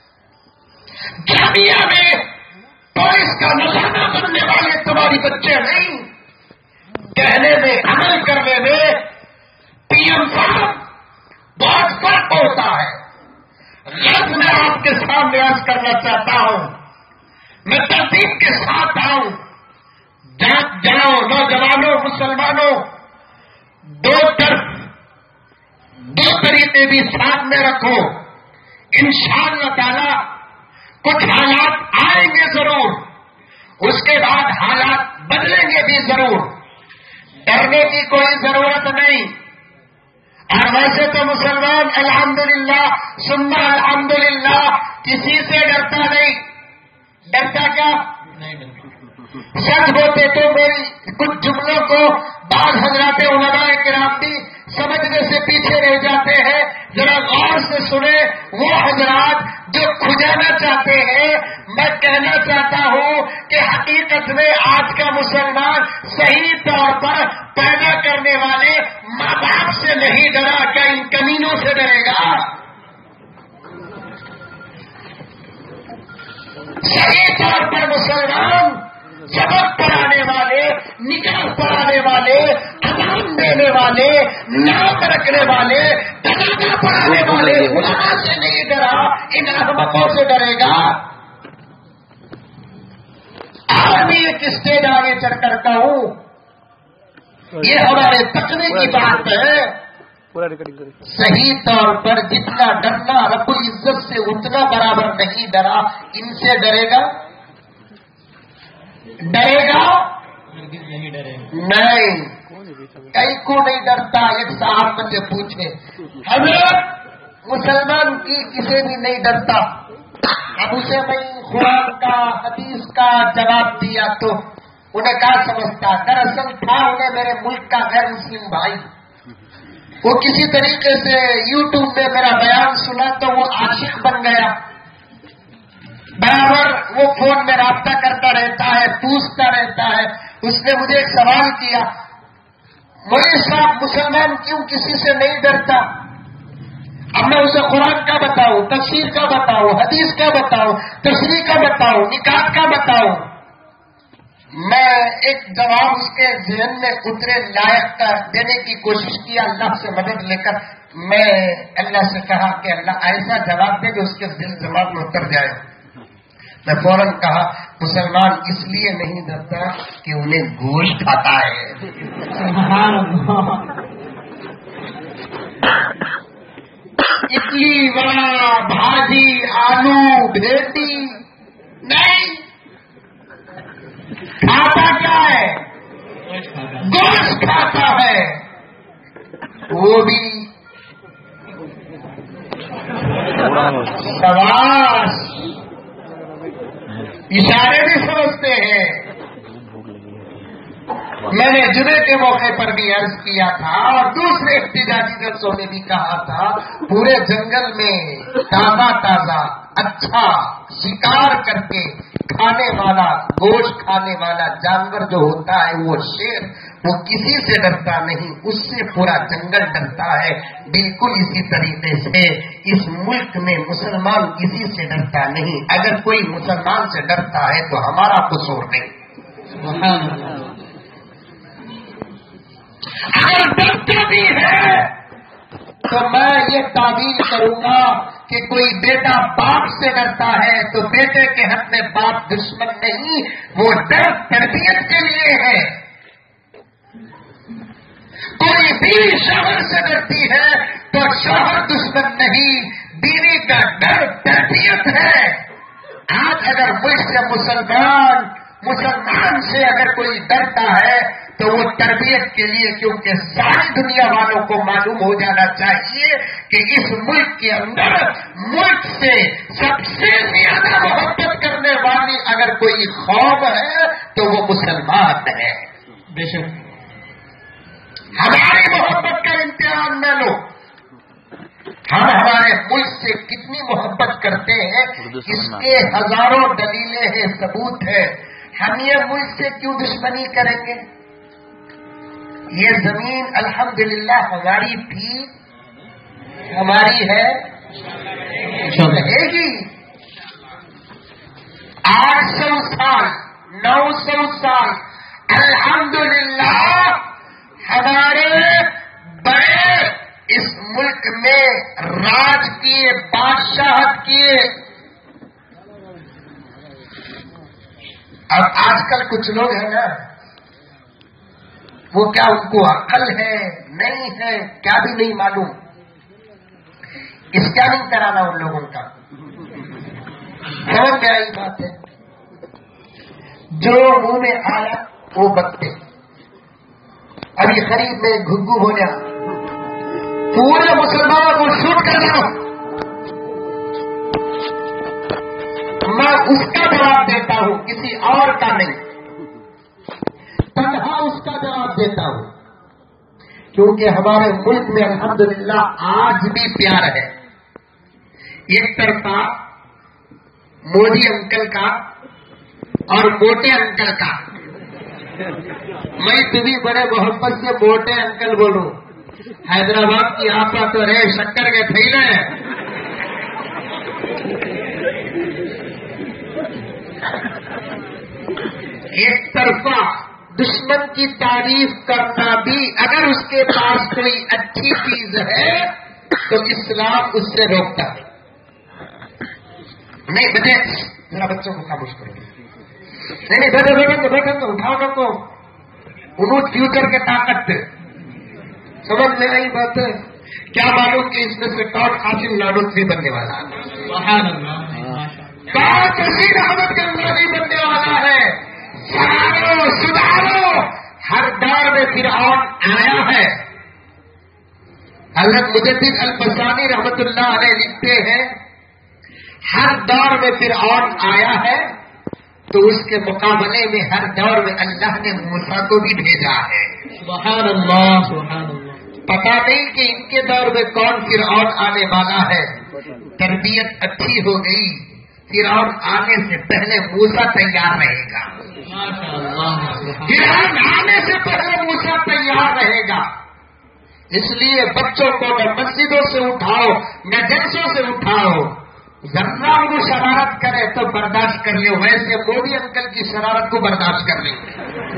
جامعہ میں پولیس کا نشانہ بننے والے تمہاری بچے نہیں؟ کہنے میں عمل کرنے میں پی ایم صاحب بہت فرق ہوتا ہے۔ غلط میں آپ کے سامنے عرض کرنا چاہتا ہوں، میں ترتیب کے ساتھ آؤں، جاگ جاؤ نوجوانوں، مسلمانوں، دو طرف دو طریقے بھی ساتھ میں رکھو، انشاءاللہ تعالی کچھ حالات آئیں گے ضرور، اس کے بعد حالات بدلیں گے بھی ضرور، ڈرنے کی کوئی ضرورت نہیں۔ اور ویسے تو مسلمان الحمدللہ ثم الحمدللہ کسی سے ڈرتا نہیں، ڈرتا کیا؟ سچ ہوتے تو میری کچھ جملوں کو بعض حضرات علماء کرام بھی سمجھنے سے پیچھے رہ جاتے ہیں، ذرا غور سے سنیں وہ حضرات جو کھجانا چاہتے ہیں۔ میں کہنا چاہتا ہوں کہ حقیقت میں آج کا مسلمان صحیح طور پر پیدا کرنے والے ماں باپ سے نہیں ڈرا، کیا ان کمینوں سے ڈرے گا؟ صحیح طور پر مسلمان سبق پڑھانے والے، نکاح پڑھانے والے، اذان دینے والے، نام رکھنے والے، تقاضا پڑھانے والے علماء سے نہیں ڈرا، ان احمقوں سے ڈرے گا۔ آج بھی ایک اسٹیج آگے چڑھ کر کہوں، یہ ہمارے تقوی کی بات ہے۔ صحیح طور پر جتنا ڈرنا رب العزت سے اتنا برابر نہیں ڈرا، ان سے ڈرے گا؟ ڈرے گا؟ نہیں، کئی کو نہیں ڈرتا۔ ایک صاحب مجھ سے پوچھے، حضرت مسلمان کی کسی بھی نہیں ڈرتا، اب اسے میں قرآن کا حدیث کا جواب دیا تو انہیں کیا سمجھتا؟ دراصل تھا انہیں میرے ملک کا غیر مسلم بھائی، وہ کسی طریقے سے یوٹیوب پہ میرا بیان سنا تو وہ عاشق بن گیا، برابر وہ فون میں رابطہ کرتا رہتا ہے، پوچھتا رہتا ہے۔ اس نے مجھے ایک سوال کیا، مولوی صاحب مسلمان کیوں کسی سے نہیں ڈرتا؟ اب میں اسے قرآن کا بتاؤں، تفسیر کا بتاؤں، حدیث کا بتاؤں، تشریح کا بتاؤں، نکاح کا بتاؤں؟ میں ایک جواب اس کے ذہن میں اترے لائق کا دینے کی کوشش کیا، اللہ سے مدد لے کر میں اللہ سے کہا کہ اللہ ایسا جواب دے کہ اس کے دل دماغ میں اتر جائے۔ میں فوراً کہا مسلمان اس لیے نہیں ڈرتا کہ انہیں گوشت کھاتا ہے۔ اڈلی وڑا بھاجی آلو بھیٹی نہیں کھاتا، کیا ہے؟ گوشت کھاتا ہے، وہ بھی شاباش، اشارے بھی سمجھتے ہیں۔ میں نے جمعے کے موقع پر بھی عرض کیا تھا اور دوسرے احتجاجی جلسوں میں بھی کہا تھا، پورے جنگل میں تازہ تازہ اچھا شکار کر کے کھانے والا، گوشت کھانے والا جانور جو ہوتا ہے وہ شیر، وہ کسی سے ڈرتا نہیں، اس سے پورا جنگل ڈرتا ہے۔ بالکل اسی طریقے سے اس ملک میں مسلمان کسی سے ڈرتا نہیں۔ اگر کوئی مسلمان سے ڈرتا ہے تو ہمارا قصور نہیں، اگر ڈرتا بھی ہے تو میں یہ تعبیر کروں گا کہ کوئی بیٹا باپ سے ڈرتا ہے تو بیٹے کے حق میں باپ دشمن نہیں، وہ ڈر تربیت کے لیے ہے۔ کوئی بیوی شوہر سے ڈرتی ہے تو شوہر دشمن نہیں، بیوی کا ڈر تربیت ہے۔ آج اگر ملک سے مسلمان مسلمان سے اگر کوئی ڈرتا ہے تو وہ تربیت کے لیے، کیونکہ ساری دنیا والوں کو معلوم ہو جانا چاہیے کہ اس ملک کے اندر ملک سے سب سے زیادہ محبت کرنے والی اگر کوئی قوم ہے تو وہ مسلمان ہے۔ بے شک ہماری محبت کا امتحان نہ لو، ہم ہمارے ملک سے کتنی محبت کرتے ہیں، اس کے ہزاروں دلیلیں ہیں، ثبوت ہے۔ ہم یہ ملک سے کیوں دشمنی کریں گے؟ یہ زمین الحمدللہ ہماری تھی، ہماری ہے، رہے گی۔ آٹھ سو سال، نو سو سال الحمدللہ ہمارے بڑے اس ملک میں راج کیے، بادشاہت کیے۔ اب آج کل کچھ لوگ ہیں نا، وہ کیا ان کو عقل ہے نہیں ہے کیا بھی نہیں معلوم، اس کا نہیں کرانا ان لوگوں کا، سمجھ میں آئی بات ہے؟ جو منہ میں آیا وہ بکتے۔ ابھی قریب میں گھگو ہو جا، پورے مسلمانوں کو شوٹ کر دو، میں اس کا جواب دیتا ہوں، کسی اور کا نہیں، تنہا اس کا جواب دیتا ہوں، کیونکہ ہمارے ملک میں الحمدللہ آج بھی پیار ہے۔ ایک طرفہ مودی انکل کا اور موٹے انکل کا، میں تمہیں بڑے محبت سے موٹے انکل بولوں، حیدرآباد کی آپا تو رہے شکر کے تھیلے۔ ایک طرفہ دشمن کی تعریف کرنا بھی، اگر اس کے پاس کوئی اچھی چیز ہے تو اسلام اس سے روکتا ہے۔ نہیں بیٹے، ذرا بچوں کو خاموش کرو، نہیں نہیں بیٹھے بیٹھے تو بیٹھے تو اٹھاؤ نہ کو، انہوں فیوچر کے طاقت تھے، سمجھ میں نہیں بات ہے؟ کیا معلوم کہ اس میں سے کون قاسم نانوتوی بننے والا ہے، کون تحصیل احمد گنگوہی بننے والا ہے۔ سدھارو سدھارو، ہر دور میں فرعون آیا ہے۔ حضرت مجدد البصانی رحمت اللہ علیہ لکھتے ہیں، ہر دور میں فرعون آیا ہے تو اس کے مقابلے میں ہر دور میں اللہ نے موسیٰ کو بھی بھیجا ہے۔ سبحان اللہ سبحان اللہ۔ پتا نہیں کہ ان کے دور میں کون فرعون آنے والا ہے۔ تربیت اچھی ہو گئی، فرعون آنے سے پہلے موسیٰ تیار رہے گا، فرعون آنے سے پہلے موسیٰ تیار رہے گا۔ اس لیے بچوں کو نہ مسجدوں سے اٹھاؤ نہ جلسوں سے اٹھاؤ، ذرا وہ شرارت کرے تو برداشت کر لو، ویسے مودی انکل کی شرارت کو برداشت کر لیں،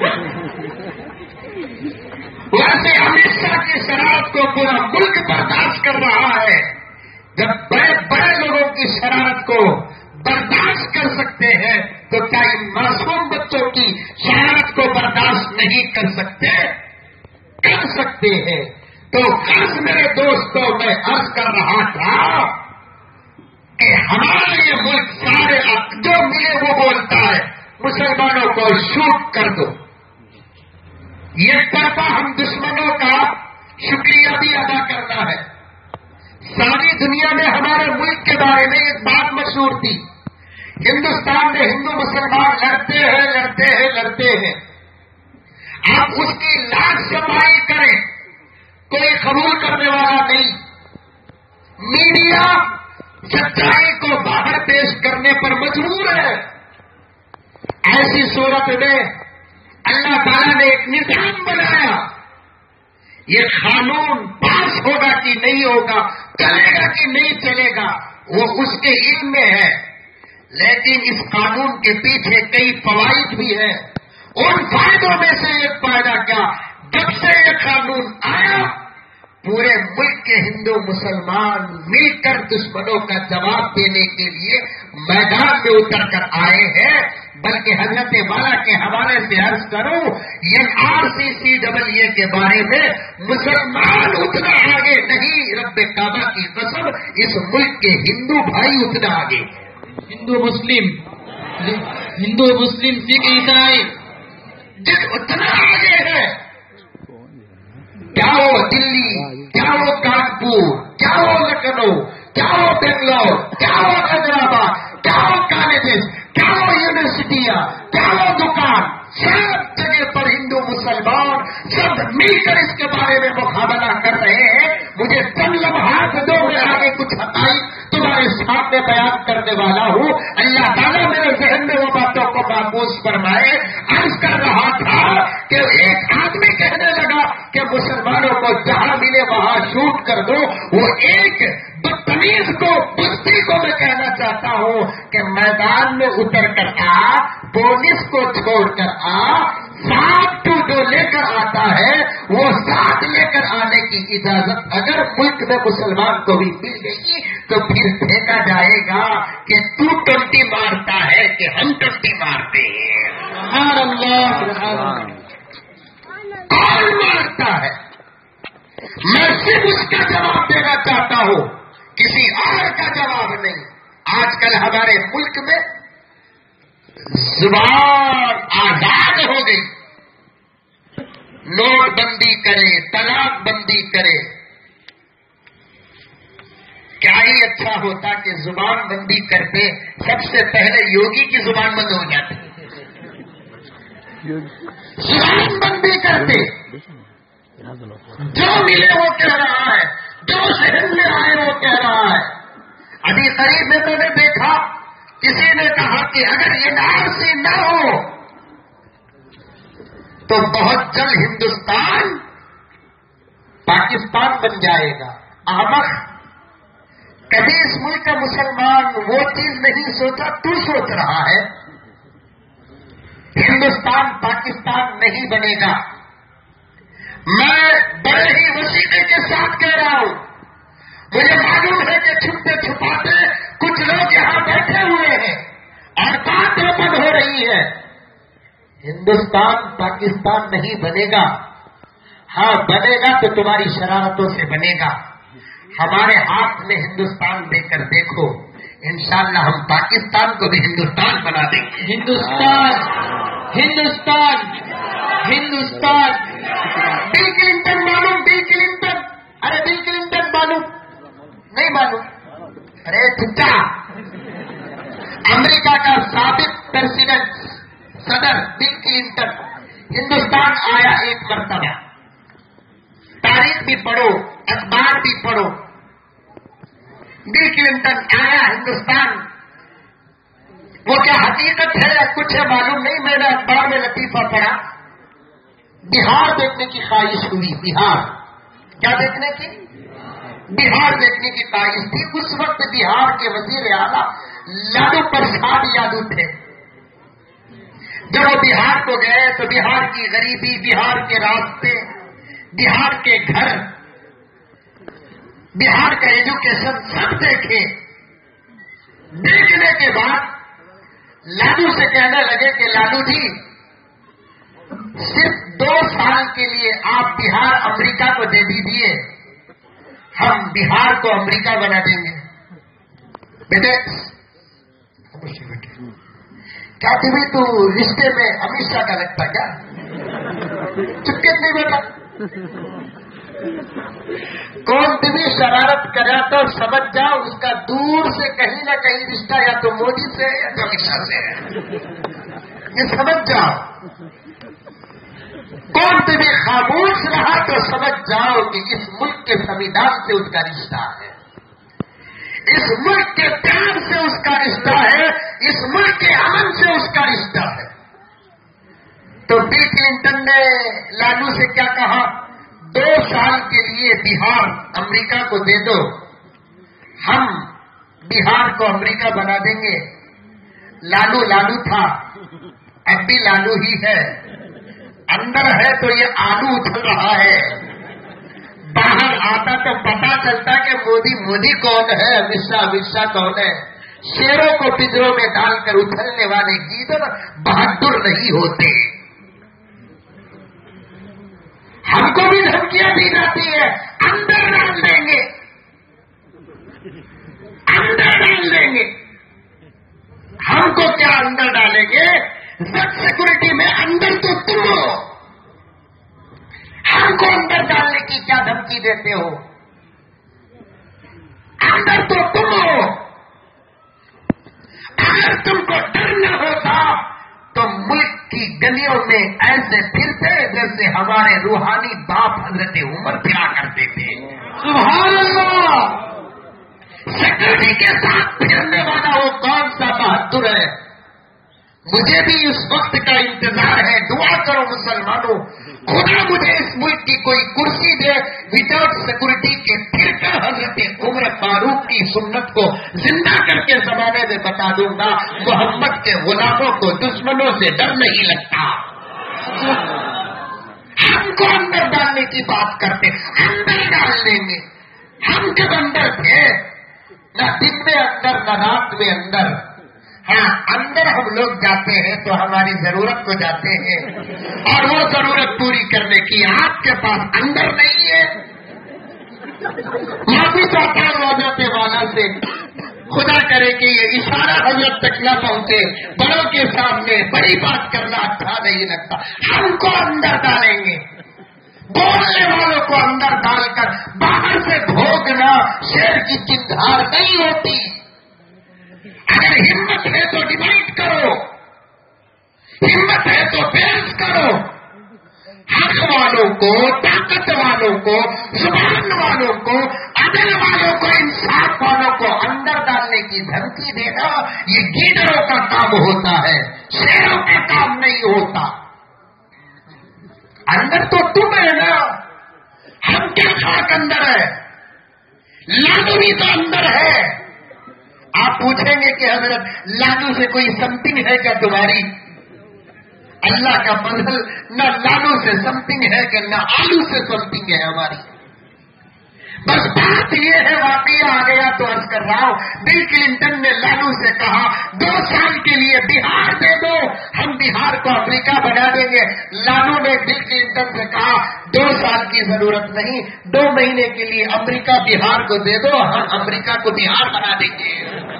ویسے امت شاہ کی شرارت کو پورا ملک برداشت کر رہا ہے۔ جب بڑے بڑے لوگوں کی شرارت کو برداشت کر سکتے ہیں تو کیا ان معصوم بچوں کی شرارت کو برداشت نہیں کر سکتے؟ کر سکتے ہیں۔ تو خاص میرے دوستوں میں عرض کر رہا تھا کہ ہمارا یہ ملک سارے جو ملے وہ بولتا ہے مسلمانوں کو شوٹ کر دو۔ یہ طرفہ ہم دشمنوں کا شکریہ بھی ادا کرنا ہے۔ ساری دنیا میں ہمارے ملک کے بارے میں ایک بات مشہور تھی، ہندوستان میں ہندو مسلمان لڑتے ہیں لڑتے ہیں لڑتے ہیں، آپ اس کی لاکھ صفائی کریں کوئی قبول کرنے والا نہیں۔ میڈیا سچائی کو باہر پیش کرنے پر مجبور ہے۔ ایسی صورت میں اللہ تعالیٰ نے ایک نظام بنایا، یہ قانون پاس ہوگا کہ نہیں ہوگا، چلے گا کہ نہیں چلے گا، وہ اس کے علم میں ہے، لیکن اس قانون کے پیچھے کئی فوائد بھی ہیں۔ ان فائدوں میں سے ایک فائدہ کیا، جب سے یہ قانون آیا پورے ملک کے ہندو مسلمان مل کر دشمنوں کا جواب دینے کے لیے میدان میں اتر کر آئے ہیں۔ بلکہ حضرت والا کے حوالے سے عرض کروں، یہ R C C double A کے بارے میں مسلمان اتنا آگے نہیں، رب کعبہ کی قسم اس ملک کے ہندو بھائی اتنا آگے، ہندو مسلم ہندو مسلم سکھ عیسائی جس اتنا آگے ہے، کیا وہ دلی، کیا وہ کانپور، کیا وہ لکھنؤ، کیا وہ بنگلور، کیا وہ حیدرآباد، کیا وہ کالجز، کیا وہ یونیورسٹیاں، کیا وہ دکان، سب جگہ پر ہندو مسلمان سب مل کر اس کے بارے میں مقابلہ کر رہے ہیں۔ مجھے چند لمحات دو میں آگے کچھ حقائق تمہارے سامنے بیان کرنے والا ہوں، اللہ تعالیٰ میرے ذہن میں وہ باتوں کو محفوظ فرمائے۔ عرض کر رہا تھا کہ ایک آدمی کہنے لگا کہ مسلمانوں کو جہاں ملے وہاں شوٹ کر دو، وہ ایک بدتمیز کو بستی کو میں کہنا چاہتا ہوں کہ میدان میں اتر کر آ، پولیس کو چھوڑ کر آ، ساتھ تو جو لے کر آتا ہے وہ ساتھ لے کر آنے کی اجازت اگر ملک میں مسلمان کو بھی مل گئی تو پھر دیکھا جائے گا کہ تو ٹوٹی مارتا ہے کہ ہم ٹوٹی مارتے ہیں۔ سبحان اللہ سبحان اللہ۔ کون مارتا ہے؟ میں صرف اس کا جواب دینا چاہتا ہوں، کسی اور کا جواب نہیں۔ آج کل ہمارے ملک میں زبان آزاد ہو گئی، نوٹ بندی کرے، طلاق بندی کرے، کیا ہی اچھا ہوتا کہ زبان بندی کرتے، سب سے پہلے یوگی کی زبان بند ہو جاتی، زبان بندی کرتے، جو ملے وہ کہہ رہا ہے، جو شہر میں آئے وہ کہہ رہا ہے۔ ابھی قریب میں میں نے دیکھا کسی نے کہا کہ اگر یہ نار سے نہ ہو تو بہت جلد ہندوستان پاکستان بن جائے گا۔ احمق، کبھی اس ملک کا مسلمان وہ چیز نہیں سوچا، تو سوچ رہا ہے۔ ہندوستان پاکستان نہیں بنے گا۔ میں بڑے ہی وسیلے کے ساتھ کہہ رہا ہوں، مجھے معلوم ہے کہ چھپتے چھپاتے کچھ لوگ یہاں بیٹھے ہوئے ہیں اور بات اوپن ہو رہی ہے۔ ہندوستان پاکستان نہیں بنے گا، ہاں بنے گا تو تمہاری شرارتوں سے بنے گا۔ ہمارے ہاتھ میں ہندوستان دے کر دیکھو، انشاءاللہ ہم پاکستان کو بھی ہندوستان بنا دیں گے۔ ہندوستان ہندوستان ہندوستان بل کلنٹن معلوم، بل کلنٹن، ارے بل کلنٹن معلوم نہیں معلوم؟ ارے چچا، امریکہ کا سابق پریزیڈنٹ صدر بل کلنٹن ہندوستان آیا ایک مرتبہ، تاریخ بھی پڑھو، اخبار بھی پڑھو، بل کلنٹن آیا ہندوستان۔ وہ کیا حقیقت ہے یا کچھ ہے معلوم نہیں، میں نے اخبار میں لطیفہ پڑھا، بہار دیکھنے کی خواہش ہوئی، بہار کیا دیکھنے کی؟ بہار دیکھنے کی خواہش تھی۔ اس وقت بہار کے وزیر اعلیٰ لالو پرساد یادو تھے۔ جب وہ بہار کو گئے تو بہار کی غریبی، بہار کے راستے، بہار کے گھر، بہار کا ایجوکیشن سب دیکھے۔ دیکھنے کے بعد لالو سے کہنے لگے کہ لالو جی صرف دو سال کے لیے آپ بہار امریکہ کو دے دیجیے، ہم بہار کو امریکہ بنا دیں گے۔ بیٹے کیا تمہیں تو رشتے میں امت شاہ کا لگتا کیا؟ چپکے نہیں بیٹا، کون تمہیں شرارت کرا تو سمجھ جاؤ اس کا دور سے کہیں نہ کہیں رشتہ یا تو مودی سے یا تو امت شاہ سے ہے، یہ سمجھ جاؤ۔ کون تمہیں خاموش رہا تو سمجھ جاؤ کہ اس ملک کے سنویدھان سے اس کا رشتہ ہے، اس ملک کے پیار سے اس کا رشتہ ہے، اس ملک کے امن سے اس کا رشتہ ہے۔ تو بل لالو سے کیا کہا؟ دو سال کے لیے بہار امریکہ کو دے دو، ہم بہار کو امریکہ بنا دیں گے۔ لالو لالو تھا، اب بھی لالو ہی ہے، اندر ہے تو یہ آلو اچھل رہا ہے، باہر آتا تو پتا چلتا کہ مودی مودی کون ہے، امت شاہ امت شاہ کون ہے۔ شیروں کو پنجروں میں ڈال کر اچھلنے والے گیدڑ بہادر نہیں ہوتے۔ ہم کو بھی دھمکیاں دی جاتی ہے، اندر ڈال دیں گے، اندر ڈال دیں گے۔ ہم کو کیا اندر ڈالیں گے؟ سب سیکورٹی میں اندر تو تم ہو، ہم کو اندر ڈالنے کی کیا دھمکی دیتے ہو؟ اندر تو تم ہو۔ اگر تم کو ڈر نہ ہوتا تو ملک کی گلیوں میں ایسے پھرتے جیسے ہمارے روحانی باپ حضرت عمر پھرا کرتے تھے۔ سبحان اللہ! سیکورٹی کے ساتھ پھرنے والا وہ کون سا بہادر ہے؟ مجھے بھی اس وقت کا انتظار ہے، دعا کرو مسلمانوں، خدا مجھے اس ملک کی کوئی کرسی دے وداؤٹ سیکورٹی کے، پھر کر حضرت عمر فاروق کی سنت کو زندہ کر کے زمانے میں بتا دوں گا، محمد کے غلاموں کو دشمنوں سے ڈر نہیں لگتا۔ ہم کو اندر ڈالنے کی بات کرتے، اندر ڈال دیں گے۔ ہم جب اندر تھے، نہ دن میں اندر نہ رات میں اندر، ہاں اندر ہم لوگ جاتے ہیں تو ہماری ضرورت کو جاتے ہیں، اور وہ ضرورت پوری کرنے کی آپ کے پاس اندر نہیں ہے۔ معافی چاہتا ہوں حضرت والا سے، خدا کرے کہ یہ اشارہ حضرت تک نہ پہنچے، بڑوں کے سامنے بڑی بات کرنا اچھا نہیں لگتا۔ ہم کو اندر ڈالیں گے، بولنے والوں کو اندر ڈال کر باہر سے بھوگنا شیر کی چندھار نہیں ہوتی۔ اگر ہمت ہے تو ڈیمانڈ کرو، ہمت ہے تو پیش کرو، حق والوں کو، طاقت والوں کو، زبان والوں کو، عدل والوں کو، انصاف والوں کو اندر ڈالنے کی دھمکی دینا یہ گیدڑوں کا کام ہوتا ہے، شیروں کا کام نہیں ہوتا۔ اندر تو تم ہے نا، ہم کیا خاک اندر ہے؟ لالو بھی تو اندر ہے۔ آپ پوچھیں گے کہ حضرت لالو سے کوئی سمتنگ ہے کیا تمہاری؟ اللہ کا فضل، نہ لالو سے سمتنگ ہے کہ نہ آلو سے سمتنگ ہے ہماری۔ بس بات یہ ہے، واقعہ آ گیا تو عرض کر رہا ہوں، بل کلنٹن نے لالو سے کہا دو سال کے لیے بہار دے دو، ہم بہار کو امریکہ بنا دیں گے۔ لالو نے بل کلنٹن سے کہا دو سال کی ضرورت نہیں، دو مہینے کے لیے امریکہ بہار کو دے دو، ہم امریکہ کو بہار بنا دیں گے۔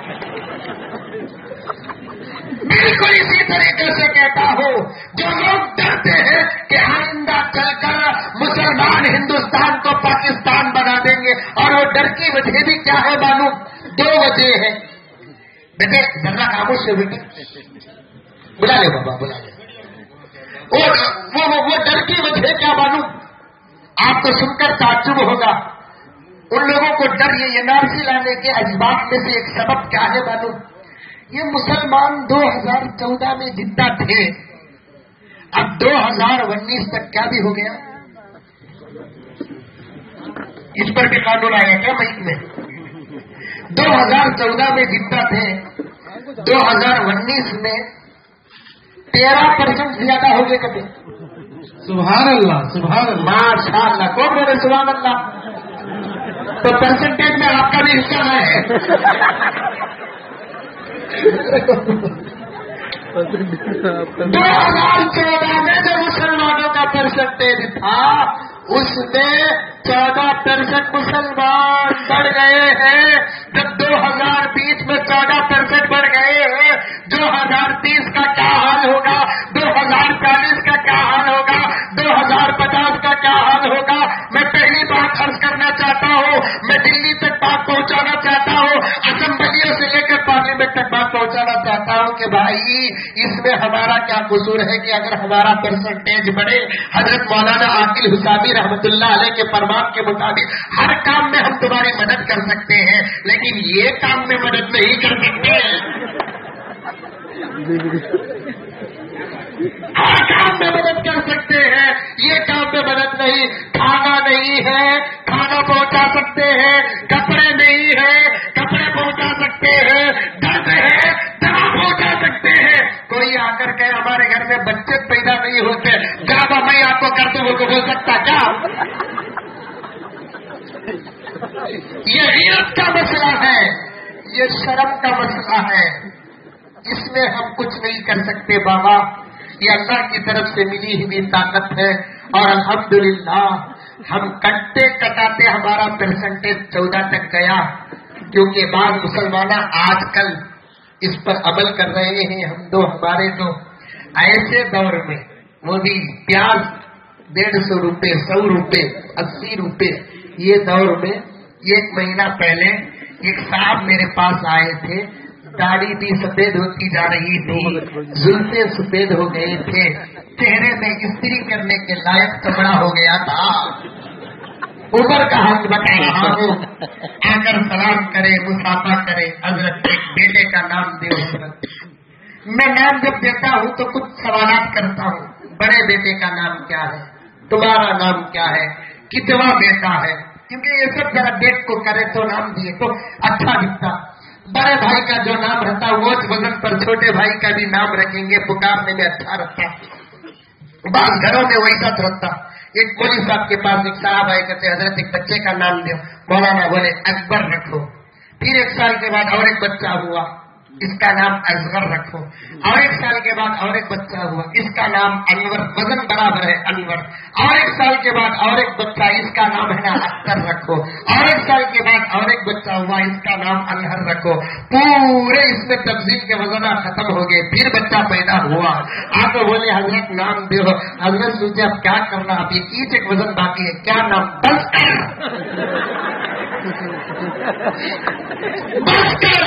بالکل اسی طریقے سے کہتا ہوں، جو لوگ ڈرتے ہیں کہ آئندہ چل کر مسلمان ہندوستان کو پاکستان بنا دیں گے، اور وہ ڈر کی وجہ بھی کیا ہے معلوم؟ دو وجہ ہے۔ بیٹے ذرا خاموش سے بیٹے، بلا لے بابا بلا لے۔ وہ وہ ڈر کی وجہ کیا معلوم؟ آپ کو سن کر تعجب ہوگا، ان لوگوں کو ڈر یہ این آر سی لانے کے اسباب میں سے ایک سبب کیا ہے معلوم؟ یہ مسلمان دو ہزار چودہ میں زندہ تھے، اب دو ہزار انیس تک کیا بھی ہو گیا؟ اس پر بھی قانون آیا کیا ملک میں؟ دو ہزار چودہ میں زندہ تھے، دو ہزار انیس میں تیرہ پرسنٹ زیادہ ہو گئے کبھی؟ سبحان اللہ سبحان اللہ ماشاء اللہ، کون بولے سبحان اللہ؟ تو پرسنٹیج میں آپ کا بھی حصہ ہے۔ دو ہزار چودہ میں جو مسلمانوں کا پرسنٹیج تھا اس میں چودہ پرسنٹ مسلمان بڑھ گئے ہیں۔ جب دو ہزار بیس میں چودہ پرسنٹ بڑھ گئے ہیں، دو ہزار تیس کا کیا حال ہوگا؟ دو ہزار چالیس کا کیا حال ہوگا؟ دو ہزار پچاس کا کیا حال ہوگا؟ میں پہلی بات عرض کرنا چاہتا ہوں، میں دلی تک بات پہنچانا چاہتا ہوں، اسمبلیوں سے لے کر پارلیمنٹ تک بات پہنچانا چاہتا ہوں کہ بھائی اس میں ہمارا کیا قصور ہے کہ اگر ہمارا پرسنٹیج بڑھے؟ حضرت مولانا عاقل حسامی رحمت اللہ علیہ کے فرمان کے مطابق ہر کام میں ہم تمہاری مدد کر سکتے ہیں، لیکن یہ کام میں مدد نہیں کر سکتے ہیں۔ ہر کام میں مدد کر سکتے ہیں، सकते हैं, कपड़े नहीं है कपड़े पहुंचा सकते हैं, दर्द है दवा पहुंचा सकते हैं। कोई आकर के हमारे घर में बच्चे पैदा नहीं होते, जब मैं आपको करते वो बोल सकता क्या? ये गैरत का मसला है, ये शर्म का मसला है, इसमें हम कुछ नहीं कर सकते बाबा। ये अल्लाह की तरफ से मिली हुई ताकत है और अल्हम्दुलिल्लाह हम कटते कटाते हमारा परसेंटेज चौदह तक गया, क्योंकि बाद मुसलमान आजकल इस पर अमल कर रहे हैं। हम दो हमारे दो ऐसे दौर में वो भी प्याज डेढ़ सौ रुपये सौ रुपये अस्सी रुपये, ये दौर में एक महीना पहले एक साहब मेरे पास आए थे, दाढ़ी भी सफेद होती जा रही थी, जुल्फे सफेद हो गए थे, चेहरे में इस्त्री करने के लायक कपड़ा हो गया था। उम्र का हक बता रहा हूँ, आकर सलाम करे मुसाफा करे, हजरत एक बेटे का नाम दे हजरत। मैं नाम जब देता हूँ तो कुछ सवालात करता हूँ, बड़े बेटे का नाम क्या है, तुम्हारा नाम क्या है, कितना बेटा है, क्योंकि ये सब जरा देख को करे तो नाम दिए तो अच्छा दिखता। बड़े भाई का जो नाम रहता वो वजन पर छोटे भाई का भी नाम रखेंगे, पुकारने में अच्छा रहता। बाद घरों में वही सब रहता। एक मौलवी साहब के पास एक साहब आए, कहते हजरत एक बच्चे का नाम दो। मौलाना बोले अकबर रखो। फिर एक साल के बाद और एक बच्चा हुआ, इसका नाम असगर रखो। और एक साल के बाद और एक बच्चा हुआ, इसका नाम अनवर, वजन बराबर है अनवर। और एक साल के बाद और एक बच्चा, इसका नाम है ना अख्तर रखो। और एक साल के बाद और एक बच्चा हुआ, इसका नाम अनहर रखो। पूरे इसमें तब्दील के वजन खत्म हो गए। फिर बच्चा पैदा हुआ, आप तो बोले हजरत नाम दो। हजरत सोचे अब क्या करना, अब ये एक वजन बाकी है, क्या नाम? बस कर बस कर।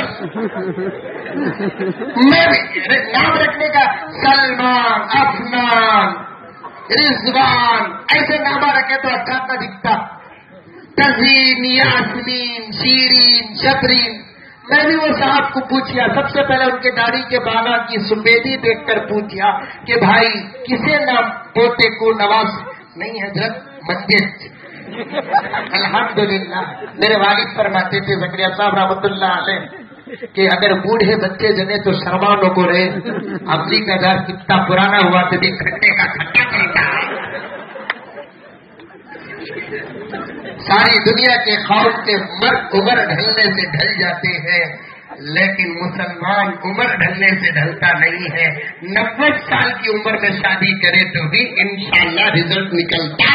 मैं नाम रखने का सलमान, अफनान, रिजवान ऐसे नाम रखे तो अच्छा ना दिखता। तजीन, यास्मीन, शीरीन, शबरीन। मैं भी वो साहब को पूछा, सबसे पहले उनके दाढ़ी के बाला की सुमेदी देखकर पूछा कि भाई किसे नाम पोते को नवाज? नहीं हजरत, मंजिल। अल्हम्दुलिल्लाह मेरे वालिद फरमाते थे ज़करिया साहब रहमतुल्लाह अलैह कि अगर बूढ़े बच्चे जने तो शर्मानो को रहे। अमली का घर कितना पुराना हुआ तो भी खट्टे का खट्टा करता है। सारी दुनिया के खौफ से मर्द उम्र ढलने से ढल जाते हैं, लेकिन मुसलमान उम्र ढलने से ढलता नहीं है। नब्बे साल की उम्र में शादी करे तो भी इंशाअल्लाह रिजल्ट निकलता।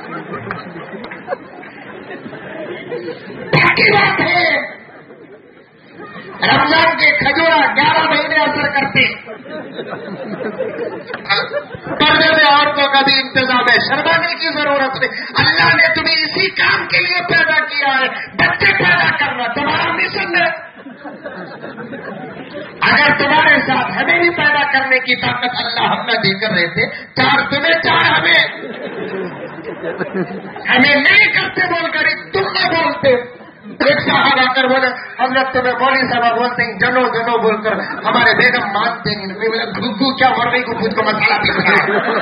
बाकी बात है रमजान के खजूरा ग्यारह महीने असर करते, करने में औरतों का भी इंतजाम है, शर्माने की जरूरत नहीं। अल्लाह ने तुम्हें इसी काम के लिए पैदा किया है, बच्चे पैदा करना तुम्हारा मिशन है। अगर तुम्हारे साथ हमें भी पैदा करने की ताकत अल्लाह हमें देकर रहते, चार तुम्हें चार हमें, हमें नहीं करते बोलकर तुम न बोलते। एक साहब आकर बोले हजरत तुम्हें मौलवी साहब बोलते हैं जनो जनो बोलकर हमारे बेगम मानते नहीं। बोले घुग्गू क्या मर गई को खुद को मसाला पी गया।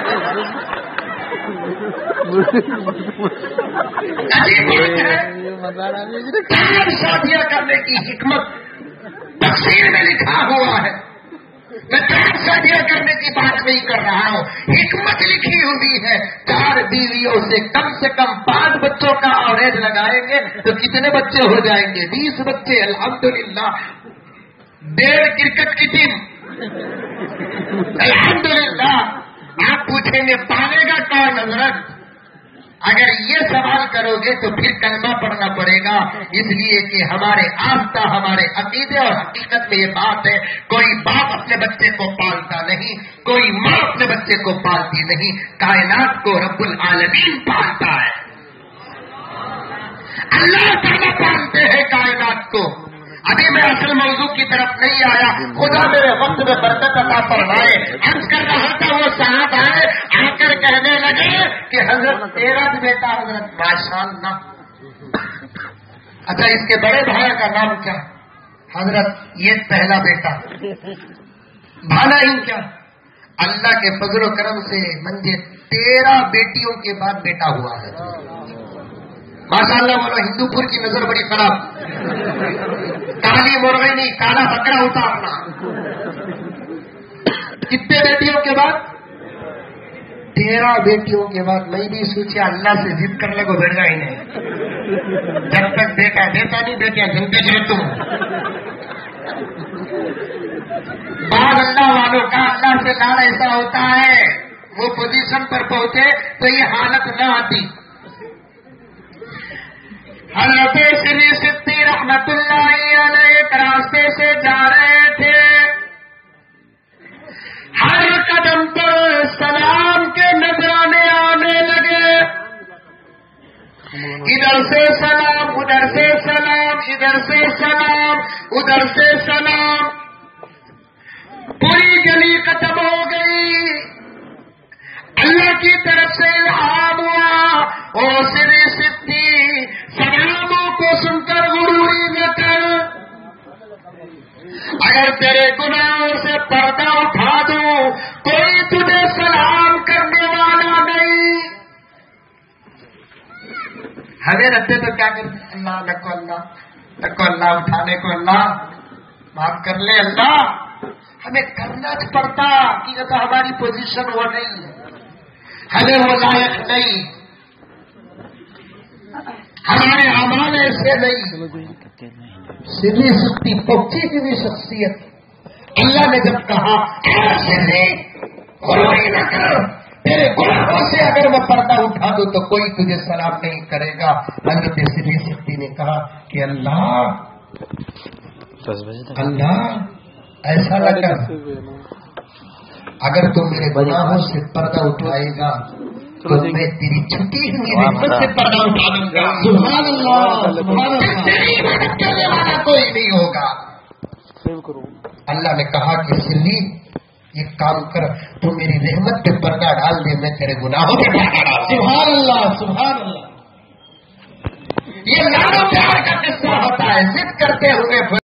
अजीब बात है, चार शादियां करने की हिकमत तफसीर में लिखा हुआ है। मैं चार शादियां करने की बात नहीं कर रहा हूँ, हिकमत लिखी हुई है। चार बीवियों से कम से कम पांच बच्चों का एवरेज लगाएंगे तो कितने बच्चे हो जाएंगे? बीस बच्चे अल्हम्दुलिल्लाह। डेढ़ क्रिकेट की टीम अल्हम्दुलिल्लाह। आप पूछेंगे पालेगा कौन हजरत? अगर ये सवाल करोगे तो फिर कलमा पढ़ना पड़ेगा, इसलिए कि हमारे आस्था हमारे अकीदे और हकीकत में ये बात है, कोई बाप अपने बच्चे को पालता नहीं, कोई माँ अपने बच्चे को पालती नहीं, कायनात को रब्बुल आलमीन पालता है। अल्लाह ताला पालते हैं कायनात को। अभी मैं असल मौजू की तरफ नहीं आया, खुदा मेरे वक्त में बरकत अता फरमाए। अर्ज कर रहा था वो साहब आए, आकर कहने लगे कि हजरत तेरा भी बेटा हजरत माशाअल्लाह। अच्छा इसके बड़े भाई का नाम क्या? हजरत ये पहला बेटा। भाना ही क्या? अल्लाह के फजल करम से मंजे तेरह बेटियों के बाद बेटा हुआ है। ماشاء اللہ بولو ہندو پور کی نظر بڑی خراب. کالی مرغی نہیں کالا بکرا ہوتا اپنا. کتنے بیٹیوں کے بعد؟ تیرہ بیٹیوں کے بعد میں بھی سوچا اللہ سے ضد کرنے کو بھیجا ہی نہیں. جب تک بیٹا دیتا نہیں بیٹا جنتے جیتوں. بعض اللہ والوں کا اللہ سے لاڑ ایسا ہوتا ہے وہ پوزیشن پر پہنچے تو یہ حالت نہ آتی. حضرت سری سدی رحمت اللہ علیہ ایک راستے سے جا رہے تھے. ہر قدم پر سلام کے نذرانے آنے لگے. ادھر سے سلام ادھر سے سلام ادھر سے سلام ادھر سے سلام. پوری گلی ختم ہو گئی. اللہ کی طرف سے الہام ہوا او سری سدی سلاموں کو سن کر غروری نہ کر. اگر تیرے گناہوں سے پردہ اٹھا دوں کوئی تجھے سلام کرنے والا نہیں. ہمیں رہتے تو کیا کرتے اللہ لکو اللہ لکو اللہ اٹھانے کو اللہ معاف کر لے اللہ. ہمیں کرنا نہیں پڑتا کہ یہ تو ہماری پوزیشن وہ نہیں ہمیں وہ لائق نہیں ہمارے اعمال ایسے نہیں. سری سکتی پکی کی بھی شخصیت اللہ نے جب کہا نہ کر تیرے گناہوں سے اگر وہ پردہ اٹھا دو تو کوئی تجھے سلام نہیں کرے گا. حضرت سری سکتی نے کہا کہ اللہ اللہ ایسا نہ کر اگر تو میرے گناہوں سے پردہ اٹھائے گا تو میں تیری چھٹی ہوئی رحمت سے پردہ اٹھا دوں گا. سبحان اللہ سبحان اللہ. تیری مدد کرنے والا کوئی نہیں ہوگا. اللہ نے کہا کہ سری یہ کام کر تو میری رحمت پہ پردہ ڈال دے میں تیرے گناہوں پہ پردہ ڈال. سبحان اللہ سبحان اللہ. یہ لاڑ پیار کا قصہ ہوتا ہے. ضد کرتے ہوئے